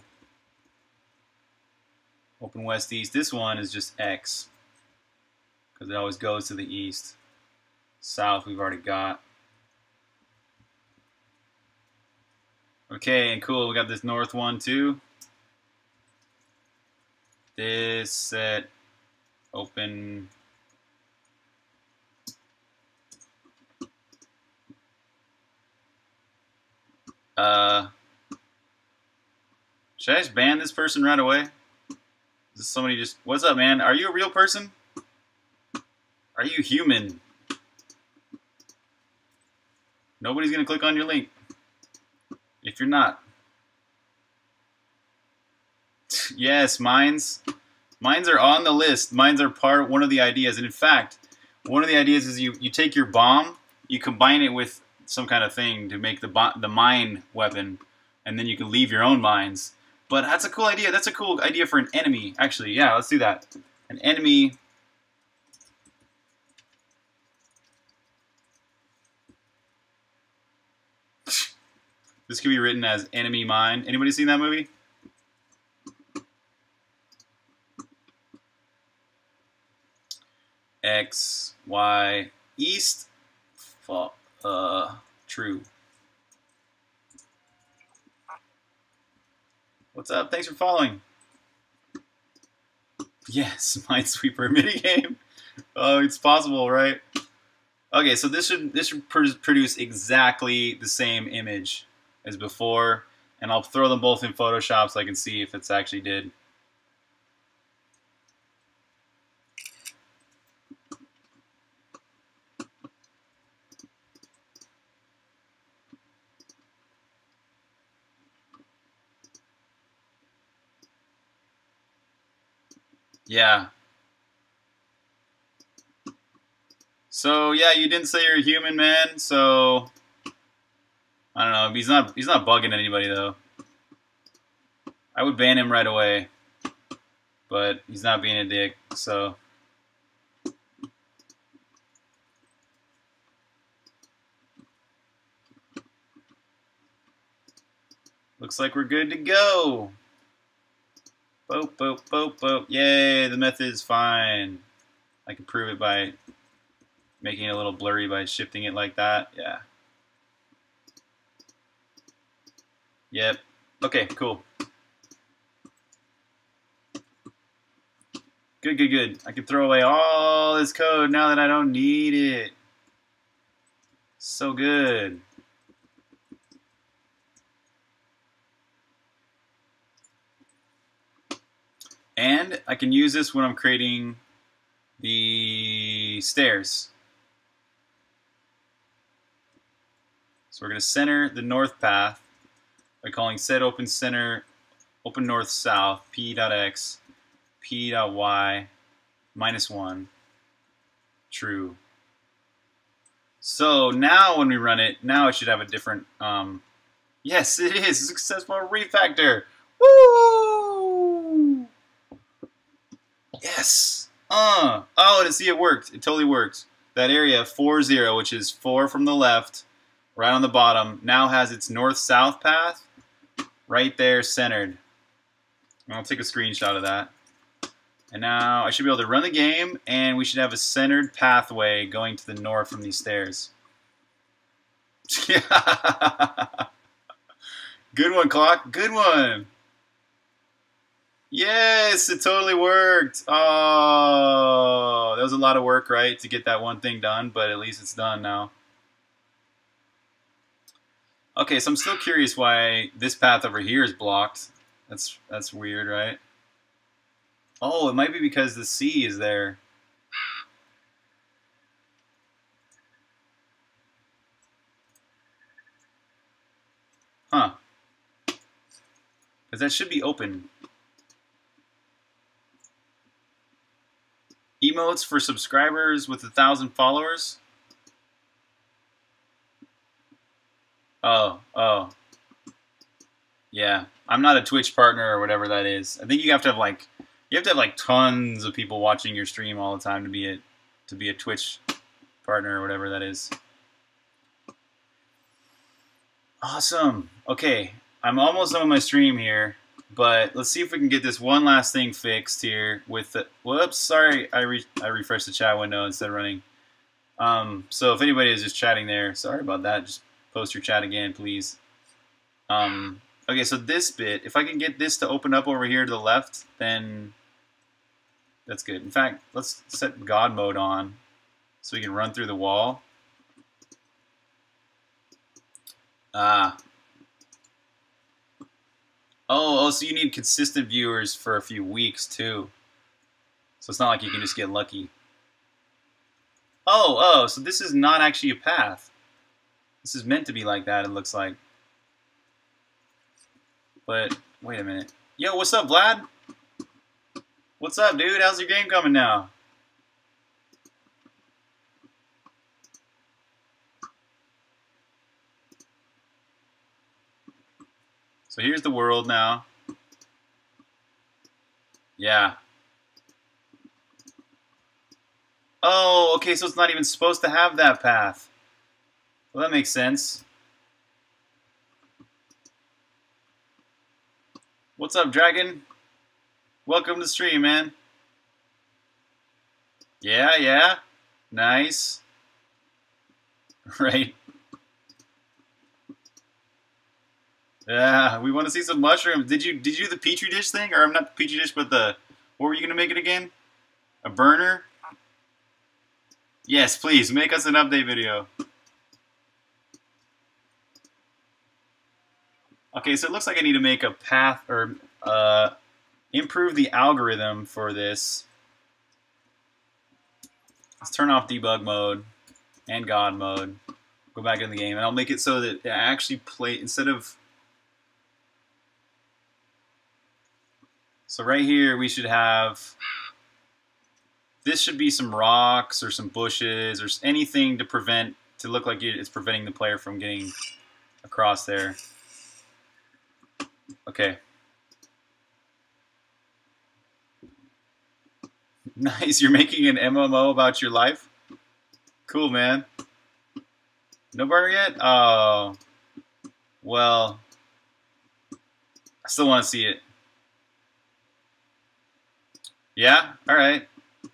Open west east. This one is just x, because it always goes to the east. South we've already got. Okay, and cool, we got this north one too. This set open should I just ban this person right away? Is this somebody just, what's up, man? Are you a real person? Are you human? Nobody's going to click on your link if you're not. Yes, mines. Mines are on the list. Mines are one of the ideas. And in fact, one of the ideas is you take your bomb, you combine it with some kind of thing to make the mine weapon, and then you can leave your own mines. But that's a cool idea. That's a cool idea for an enemy, actually. Yeah, let's do that. An enemy. This could be written as enemy mine. Anybody seen that movie? X, Y, east, true. What's up? Thanks for following. Yes, Minesweeper minigame. Oh, it's possible, right? Okay, so this should produce exactly the same image as before, and I'll throw them both in Photoshop so I can see if it's actually did. Yeah. So yeah, you didn't say you're a human, man. So I don't know. He's not bugging anybody though. I would ban him right away, but he's not being a dick. So looks like we're good to go. Boop, boop, boop, boop. Yay, the method is fine. I can prove it by making it a little blurry by shifting it like that. Yeah. Yep. Okay, cool. Good, good, good. I can throw away all this code now that I don't need it. So good. And I can use this when I'm creating the stairs. So we're going to center the north path by calling set open center open north south p.x p.y -1 true. So now when we run it, now it should have a different yes, it is a successful refactor. Woo! Yes. Oh, and see, it worked. It totally worked. That area 40, which is 4 from the left, right on the bottom, now has its north-south path right there centered. I'll take a screenshot of that. And now I should be able to run the game, and we should have a centered pathway going to the north from these stairs. Good one, Clock. Good one. Yes, it totally worked. Oh, that was a lot of work, right, to get that one thing done, but at least it's done now. Okay, so I'm still curious why this path over here is blocked. That's weird, right? Oh, it might be because the sea is there. Huh. Because that should be open. Emotes for subscribers with 1,000 followers? Oh. Yeah, I'm not a Twitch partner or whatever that is. I think you have to have like tons of people watching your stream all the time to be a Twitch partner or whatever that is. Awesome. Okay, I'm almost done with my stream here, but let's see if we can get this one last thing fixed here with the. Whoops, sorry, I refreshed the chat window instead of running. So if anybody is just chatting there, sorry about that. Just post your chat again, please. Okay, so this bit, if I can get this to open up over here to the left, then that's good. In fact, let's set God mode on so we can run through the wall. Oh, so you need consistent viewers for a few weeks, too. So it's not like you can just get lucky. Oh, so this is not actually a path. This is meant to be like that, it looks like. But, wait a minute. Yo, what's up, Vlad? What's up, dude? How's your game coming now? So here's the world now. Yeah. Oh, okay, so it's not even supposed to have that path. Well, that makes sense. What's up, Dragon? Welcome to the stream, man. Yeah, yeah. Nice. Right. Yeah, we want to see some mushrooms. Did you do the petri dish thing? Or not the petri dish, but the... What were you going to make it again? A burner? Yes, please, make us an update video. Okay, so it looks like I need to make a path, or improve the algorithm for this. Let's turn off debug mode and God mode. Go back in the game, and I'll make it so that it actually play, instead of... So right here, we should have... This should be some rocks or some bushes or anything to look like it's preventing the player from getting across there. Okay. Nice, you're making an MMO about your life? Cool, man. No burner yet? Oh. Well. I still want to see it. Yeah? Alright.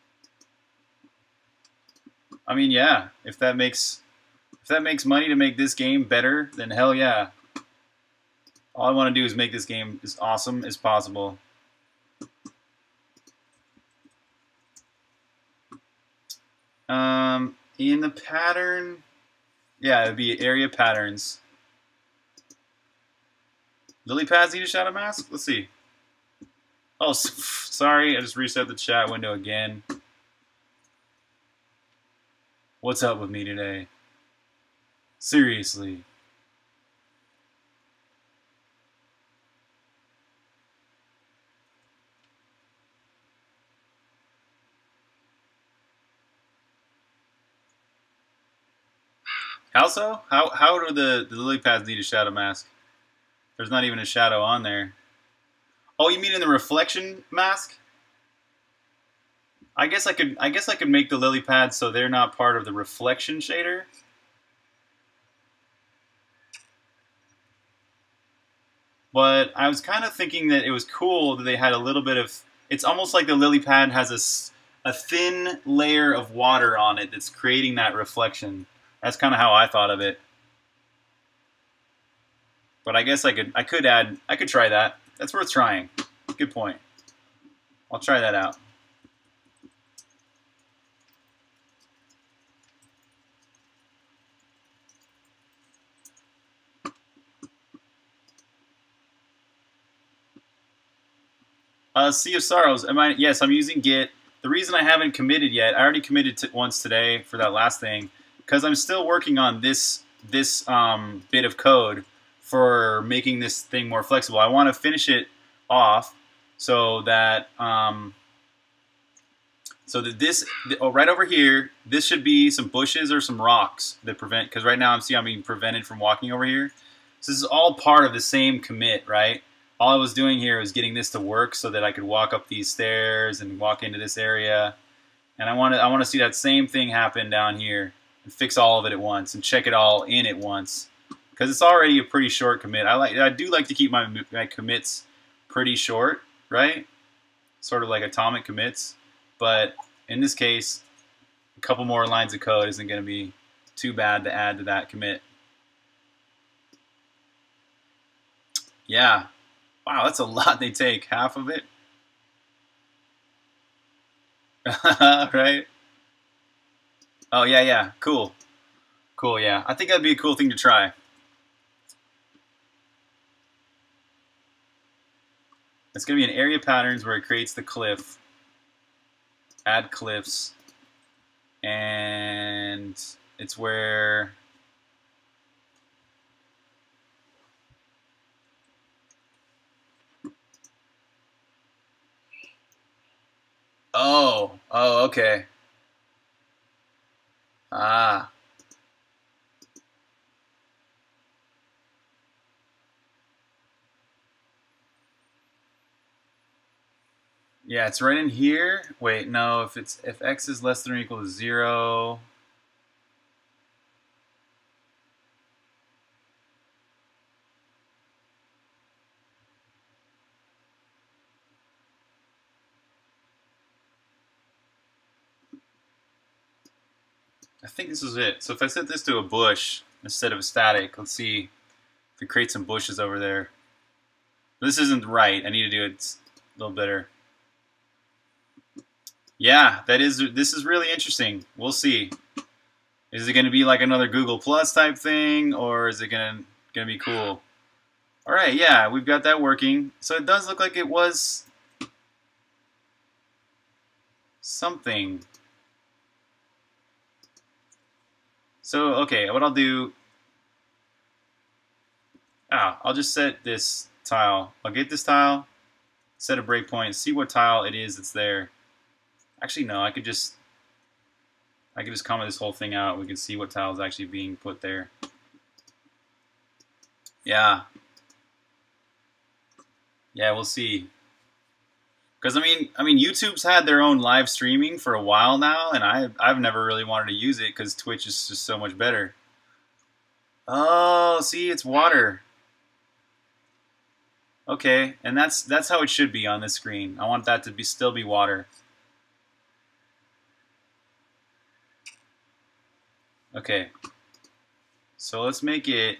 I mean, yeah. If that makes money to make this game better, then hell yeah. All I want to do is make this game as awesome as possible. In the pattern, yeah, it would be area patterns. Lily pads need a shadow mask? Let's see. Oh, sorry, I just reset the chat window again. What's up with me today? Seriously. How so? How do the lily pads need a shadow mask? There's not even a shadow on there. Oh, you mean in the reflection mask? I guess I could make the lily pads so they're not part of the reflection shader. But I was kind of thinking that it was cool that they had a little bit of... It's almost like the lily pad has a thin layer of water on it that's creating that reflection. That's kind of how I thought of it. But I guess I could try that. That's worth trying. Good point. I'll try that out. Sea of Sorrows. Yes, I'm using Git. The reason I haven't committed yet, I already committed once today for that last thing, because I'm still working on this bit of code for making this thing more flexible. I want to finish it off so that this right over here, this should be some bushes or some rocks that prevent, because right now I'm being prevented from walking over here. So this is all part of the same commit, right? All I was doing here was getting this to work so that I could walk up these stairs and walk into this area. And I want to see that same thing happen down here and fix all of it at once and check it all in at once, because it's already a pretty short commit. I do like to keep my commits pretty short, right? Sort of like atomic commits. But in this case, a couple more lines of code isn't going to be too bad to add to that commit. Yeah. Wow, that's a lot they take. Half of it? Right? Oh, yeah, yeah. Cool. Cool, yeah. I think that'd be a cool thing to try. It's going to be an area patterns where it creates the cliff. Add cliffs. And it's where Oh, okay. Ah. Yeah, it's right in here. Wait, no, if x is less than or equal to 0. I think this is it. So if I set this to a bush instead of a static, let's see if it creates some bushes over there. This isn't right. I need to do it a little better. Yeah, this is really interesting. We'll see. Is it going to be like another Google Plus type thing, or is it going to be cool? All right, yeah, we've got that working. So it does look like it was something. So, okay, what I'll do, I'll just set this tile. I'll get this tile, set a breakpoint, see what tile it is that's there. Actually, no, I could just comment this whole thing out. We can see what tile is actually being put there. Yeah. Yeah, we'll see. Because I mean, YouTube's had their own live streaming for a while now, and I've never really wanted to use it because Twitch is just so much better. Oh, see, it's water. Okay, and that's how it should be on this screen. I want that to still be water. Okay. So let's make it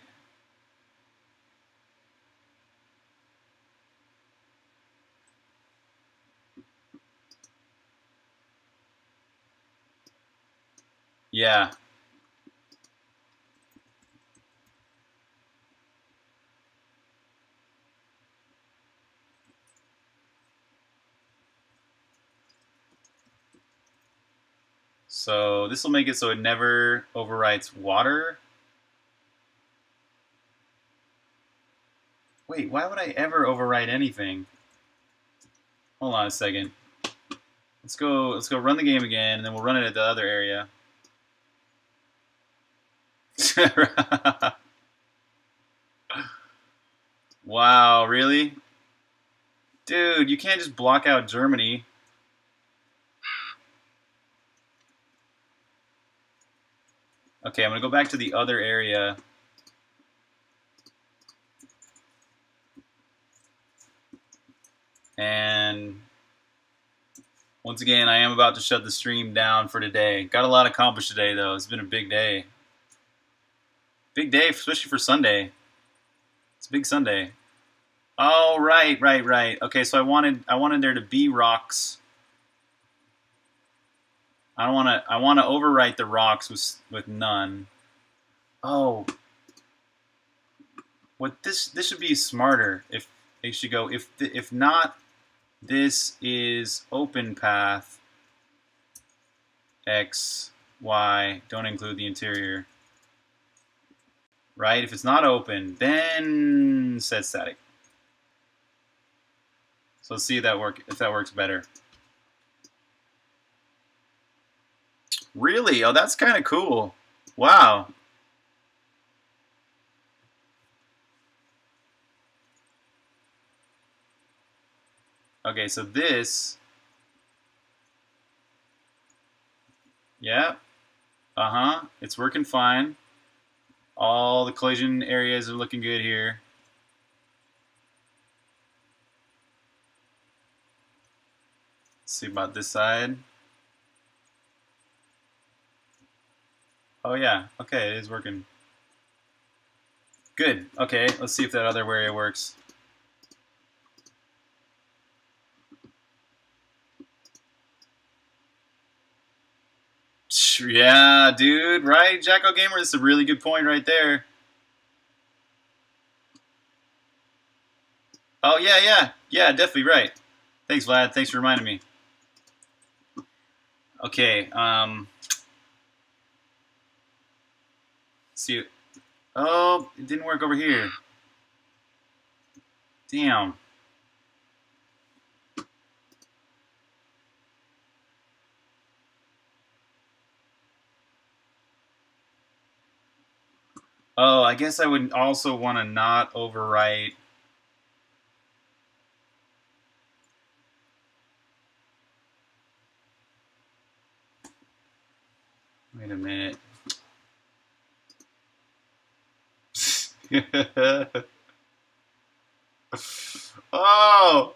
yeah. So this will make it so it never overwrites water. Wait, why would I ever overwrite anything? Hold on a second. Let's go run the game again, and then we'll run it at the other area. Wow, really? Dude, you can't just block out Germany. Okay, I'm gonna go back to the other area. And once again, I am about to shut the stream down for today. Got a lot accomplished today, though. It's been a big day. Big day, especially for Sunday. It's a big Sunday. Oh, right. Okay, so I wanted there to be rocks. I want to overwrite the rocks with none. Oh. What this should be smarter. If they should go if not, this is open path X, Y, don't include the interior. Right? If it's not open, then set static. So let's see if that works better. Really? Oh, that's kind of cool. Wow. Okay, so this, yeah, it's working fine. All the collision areas are looking good here. Let's see about this side. Oh yeah, okay, it is working. Good, okay, let's see if that other area works. Yeah, dude, right? Jacko Gamer, this is a really good point right there. Oh, yeah, definitely right. Thanks, Vlad. Thanks for reminding me. Okay, see. Oh, it didn't work over here. Damn. Oh, I guess I would also want to not overwrite. Wait a minute. Oh,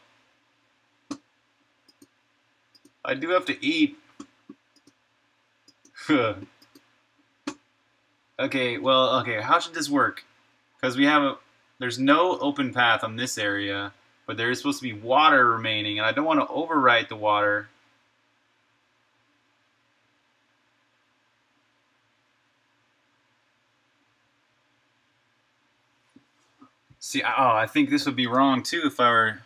I do have to eat. Okay, well, okay, how should this work? Because there's no open path on this area, but there is supposed to be water remaining, and I don't want to overwrite the water. See, oh, I think this would be wrong too if I were.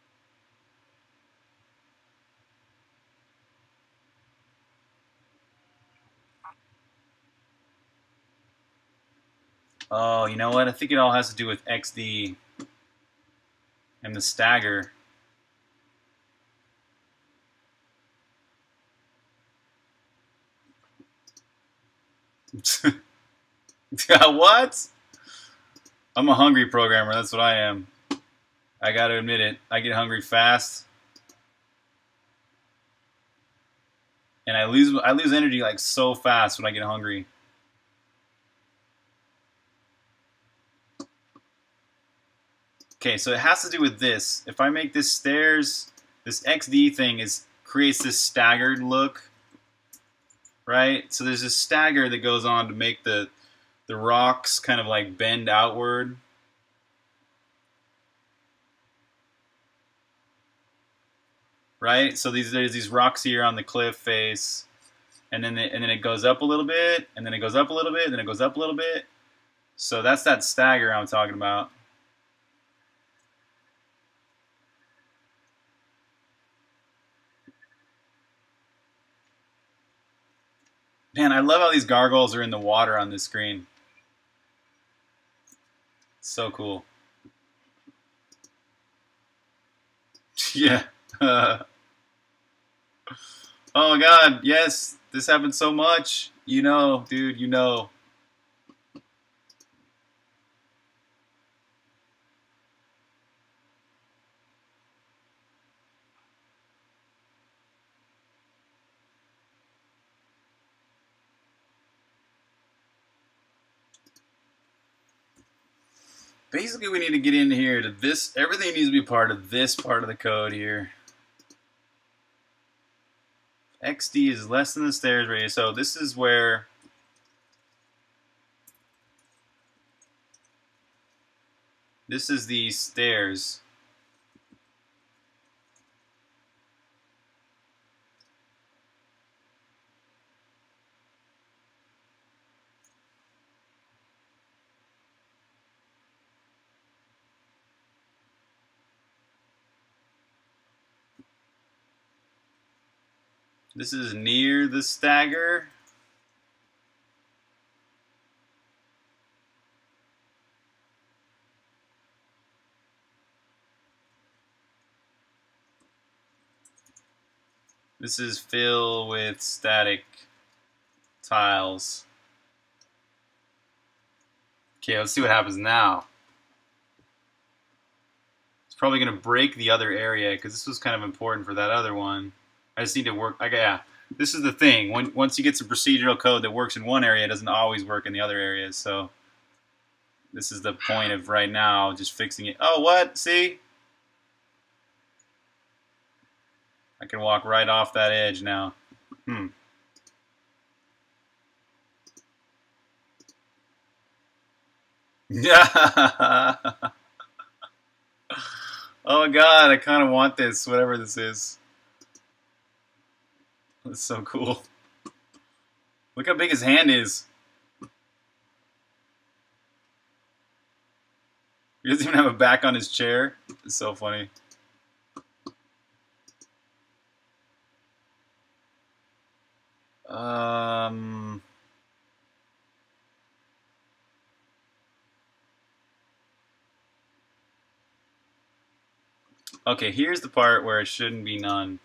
Oh, you know what? I think it all has to do with XD and the stagger. What? I'm a hungry programmer. That's what I am. I gotta admit it. I get hungry fast, and I lose energy like so fast when I get hungry. Okay, so it has to do with this. If I make this stairs, this XD thing creates this staggered look, right? So there's this stagger that goes on to make the rocks kind of like bend outward. Right? So there's these rocks here on the cliff face, and then it goes up a little bit, and then it goes up a little bit, and then it goes up a little bit. So that's that stagger I'm talking about. Man, I love how these gargoyles are in the water on this screen. It's so cool. Yeah. Oh my god, yes, this happens so much. You know, dude, you know. Basically, we need to get in here to this. Everything needs to be part of this part of the code here. XD is less than the stairs radius. So this is where this is the stairs. This is near the stagger. This is fill with static tiles. Okay, let's see what happens now. It's probably going to break the other area because this was kind of important for that other one. I just need to work. Yeah, this is the thing. Once you get some procedural code that works in one area, it doesn't always work in the other areas. So this is the point of right now, just fixing it. Oh, what? See? I can walk right off that edge now. Yeah. Oh my god, I kind of want this, whatever this is. That's so cool. Look how big his hand is. He doesn't even have a back on his chair. It's so funny. Okay, here's the part where it shouldn't be none.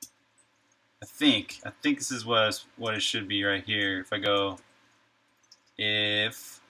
I think this is what it should be right here. If I go if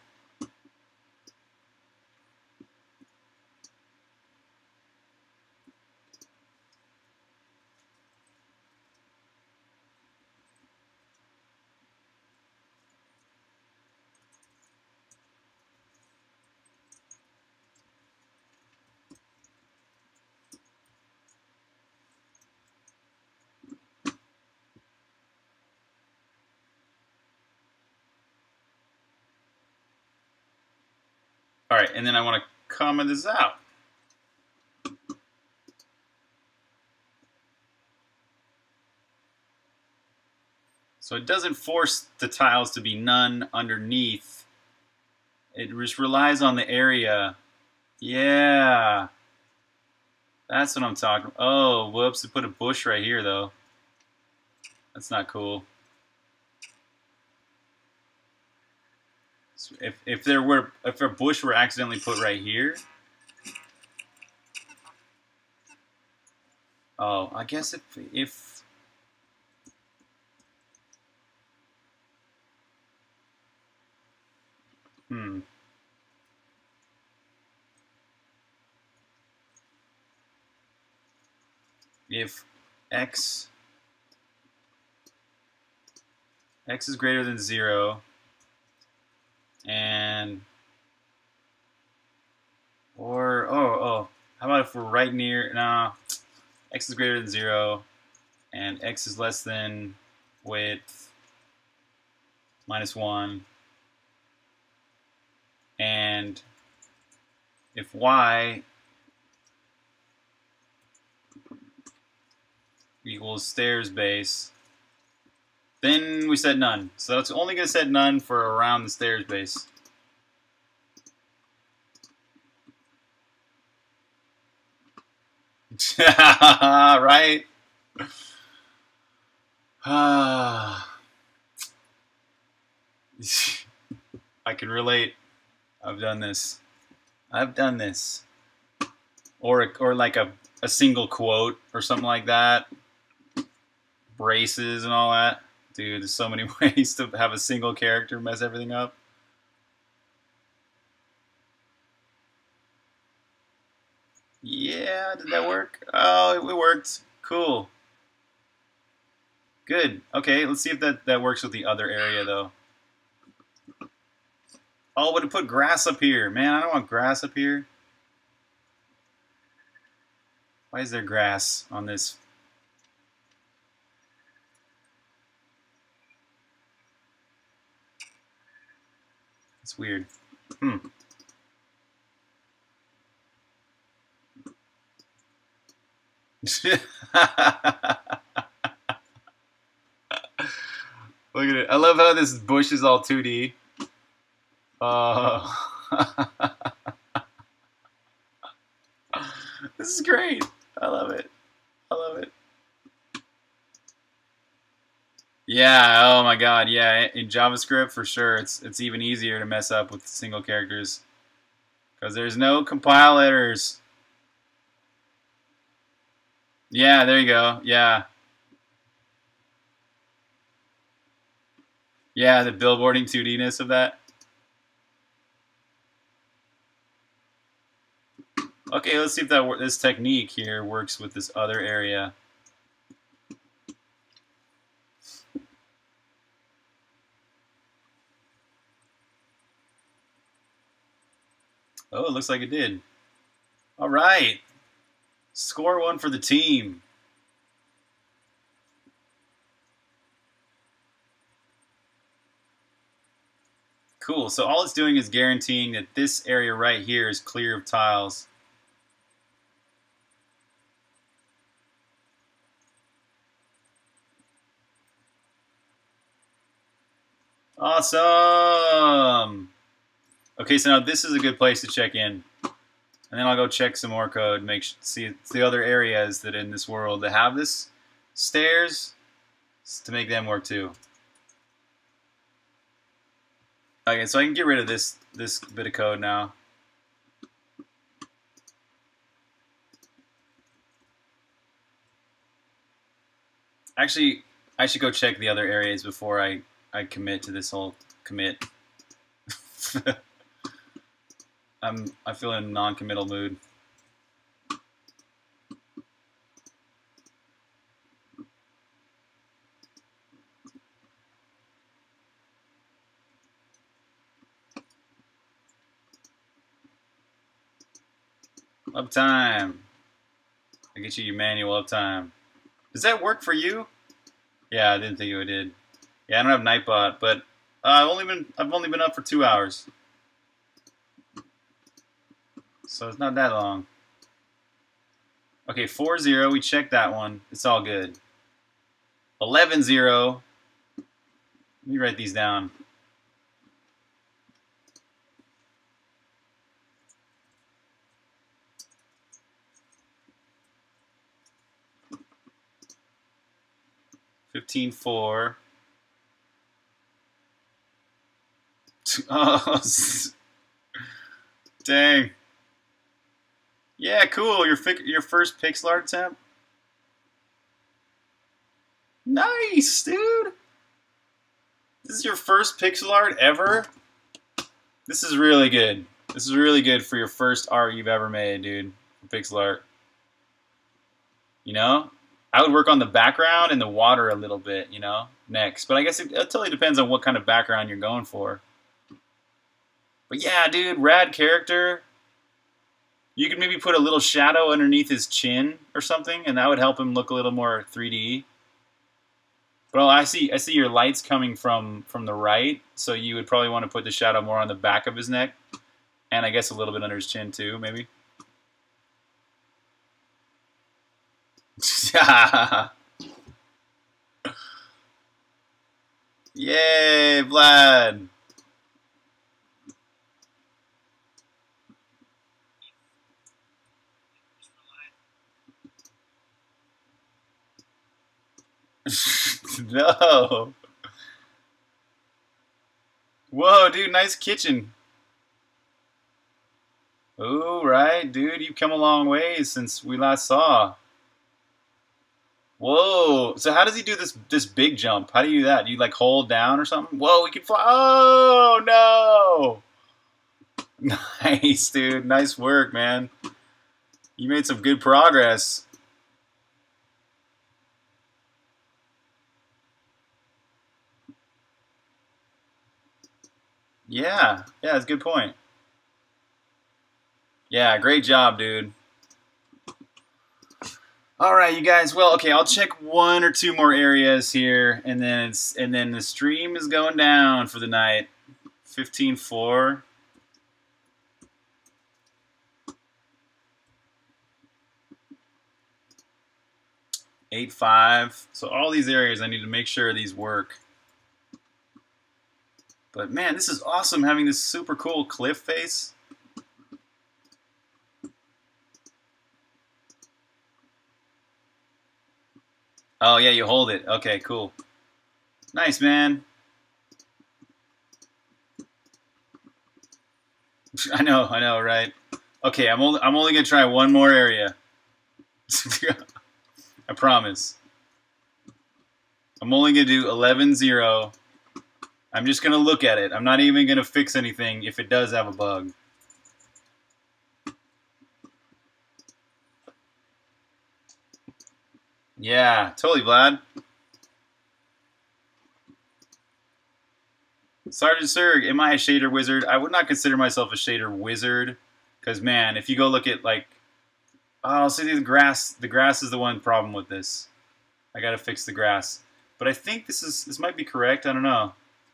all right, and then I want to comment this out. So it doesn't force the tiles to be none underneath. It just relies on the area. Yeah. That's what I'm talking about. Oh, whoops. It put a bush right here, though. That's not cool. So if a bush were accidentally put right here. Oh, I guess if if x is greater than 0 and how about if we're right near x is greater than 0 and x is less than width -1, and if y equals stairs base, then we set none. So that's only going to set none for around the stairs base. Right? I can relate. I've done this. Or like a single quote or something like that. Braces and all that. Dude, there's so many ways to have a single character mess everything up. Yeah, did that work? Oh, it worked. Cool. Good. Okay, let's see if that works with the other area, though. Oh, but it put grass up here. Man, I don't want grass up here. Why is there grass on this? It's weird. Look at it. I love how this bush is all 2D. This is great. I love it. I love it. Yeah, oh my god, yeah. In JavaScript, for sure, it's even easier to mess up with single characters. Because there's no compile errors. Yeah, there you go. Yeah. Yeah, the billboarding 2D-ness of that. Okay, let's see if this technique here works with this other area. Oh, it looks like it did. All right. Score 1 for the team. Cool. So all it's doing is guaranteeing that this area right here is clear of tiles. Awesome. Okay, so now this is a good place to check in. And then I'll go check some more code, see the other areas that in this world that have this stairs to make them work too. Okay, so I can get rid of this bit of code now. Actually, I should go check the other areas before I commit to this whole commit. I feel in non-committal mood. Uptime. I get you your manual uptime. Does that work for you? Yeah, I didn't think it did. Yeah, I don't have Nightbot, but I've only been up for 2 hours, so it's not that long. Okay, 4-0. We checked that one. It's all good. 11-0. Let me write these down. $15-4. Oh, dang. Yeah, cool. Your first pixel art attempt. Nice, dude. This is your first pixel art ever? This is really good. This is really good for your first art you've ever made, dude. Pixel art. You know? I would work on the background and the water a little bit, you know, next. But I guess it totally depends on what kind of background you're going for. But yeah, dude, rad character. You could maybe put a little shadow underneath his chin or something, and that would help him look a little more 3D. But I see your lights coming from the right, so you would probably want to put the shadow more on the back of his neck, and I guess a little bit under his chin too, maybe. Yay, Vlad! No. Whoa, dude, nice kitchen. Ooh, right, dude, you've come a long way since we last saw. Whoa, so how does he do this big jump? How do you do that? Do you like hold down or something? Whoa, we can fly. Oh, no. Nice, dude. Nice work, man. You made some good progress. Yeah, that's a good point. Yeah, great job, dude. All right, you guys. Well, okay, I'll check 1 or 2 more areas here, and then the stream is going down for the night. 15-4. $8-5. So all these areas, I need to make sure these work. But man, this is awesome having this super cool cliff face. Oh yeah, you hold it. Okay, cool. Nice, man. I know, right? Okay, I'm only gonna try 1 more area. I promise. I'm only gonna do 11-0. I'm just gonna look at it. I'm not even gonna fix anything if it does have a bug. Yeah, totally, Vlad. Sergeant Surg, am I a shader wizard? I would not consider myself a shader wizard, because man, if you go look at like, oh, see the grass. The grass is the one problem with this. I gotta fix the grass, but I think this might be correct. I don't know.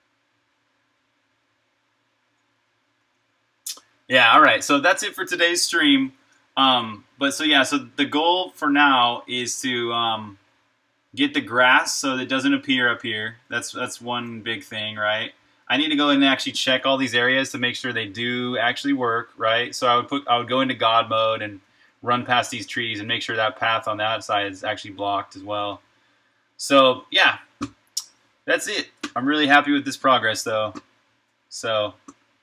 Yeah, all right. So that's it for today's stream. So the goal for now is to get the grass so that it doesn't appear up here. That's one big thing, right? I need to go in and actually check all these areas to make sure they do actually work, right? So I would go into God mode and run past these trees and make sure that path on that side is actually blocked as well. So yeah, that's it. I'm really happy with this progress though. So.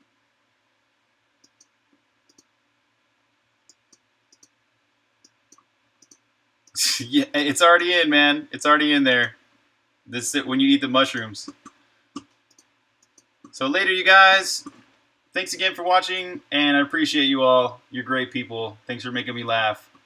Yeah, it's already in, man. It's already in there. This is when you eat the mushrooms. So later, you guys. thanks again for watching, and I appreciate you all. You're great people. Thanks for making me laugh.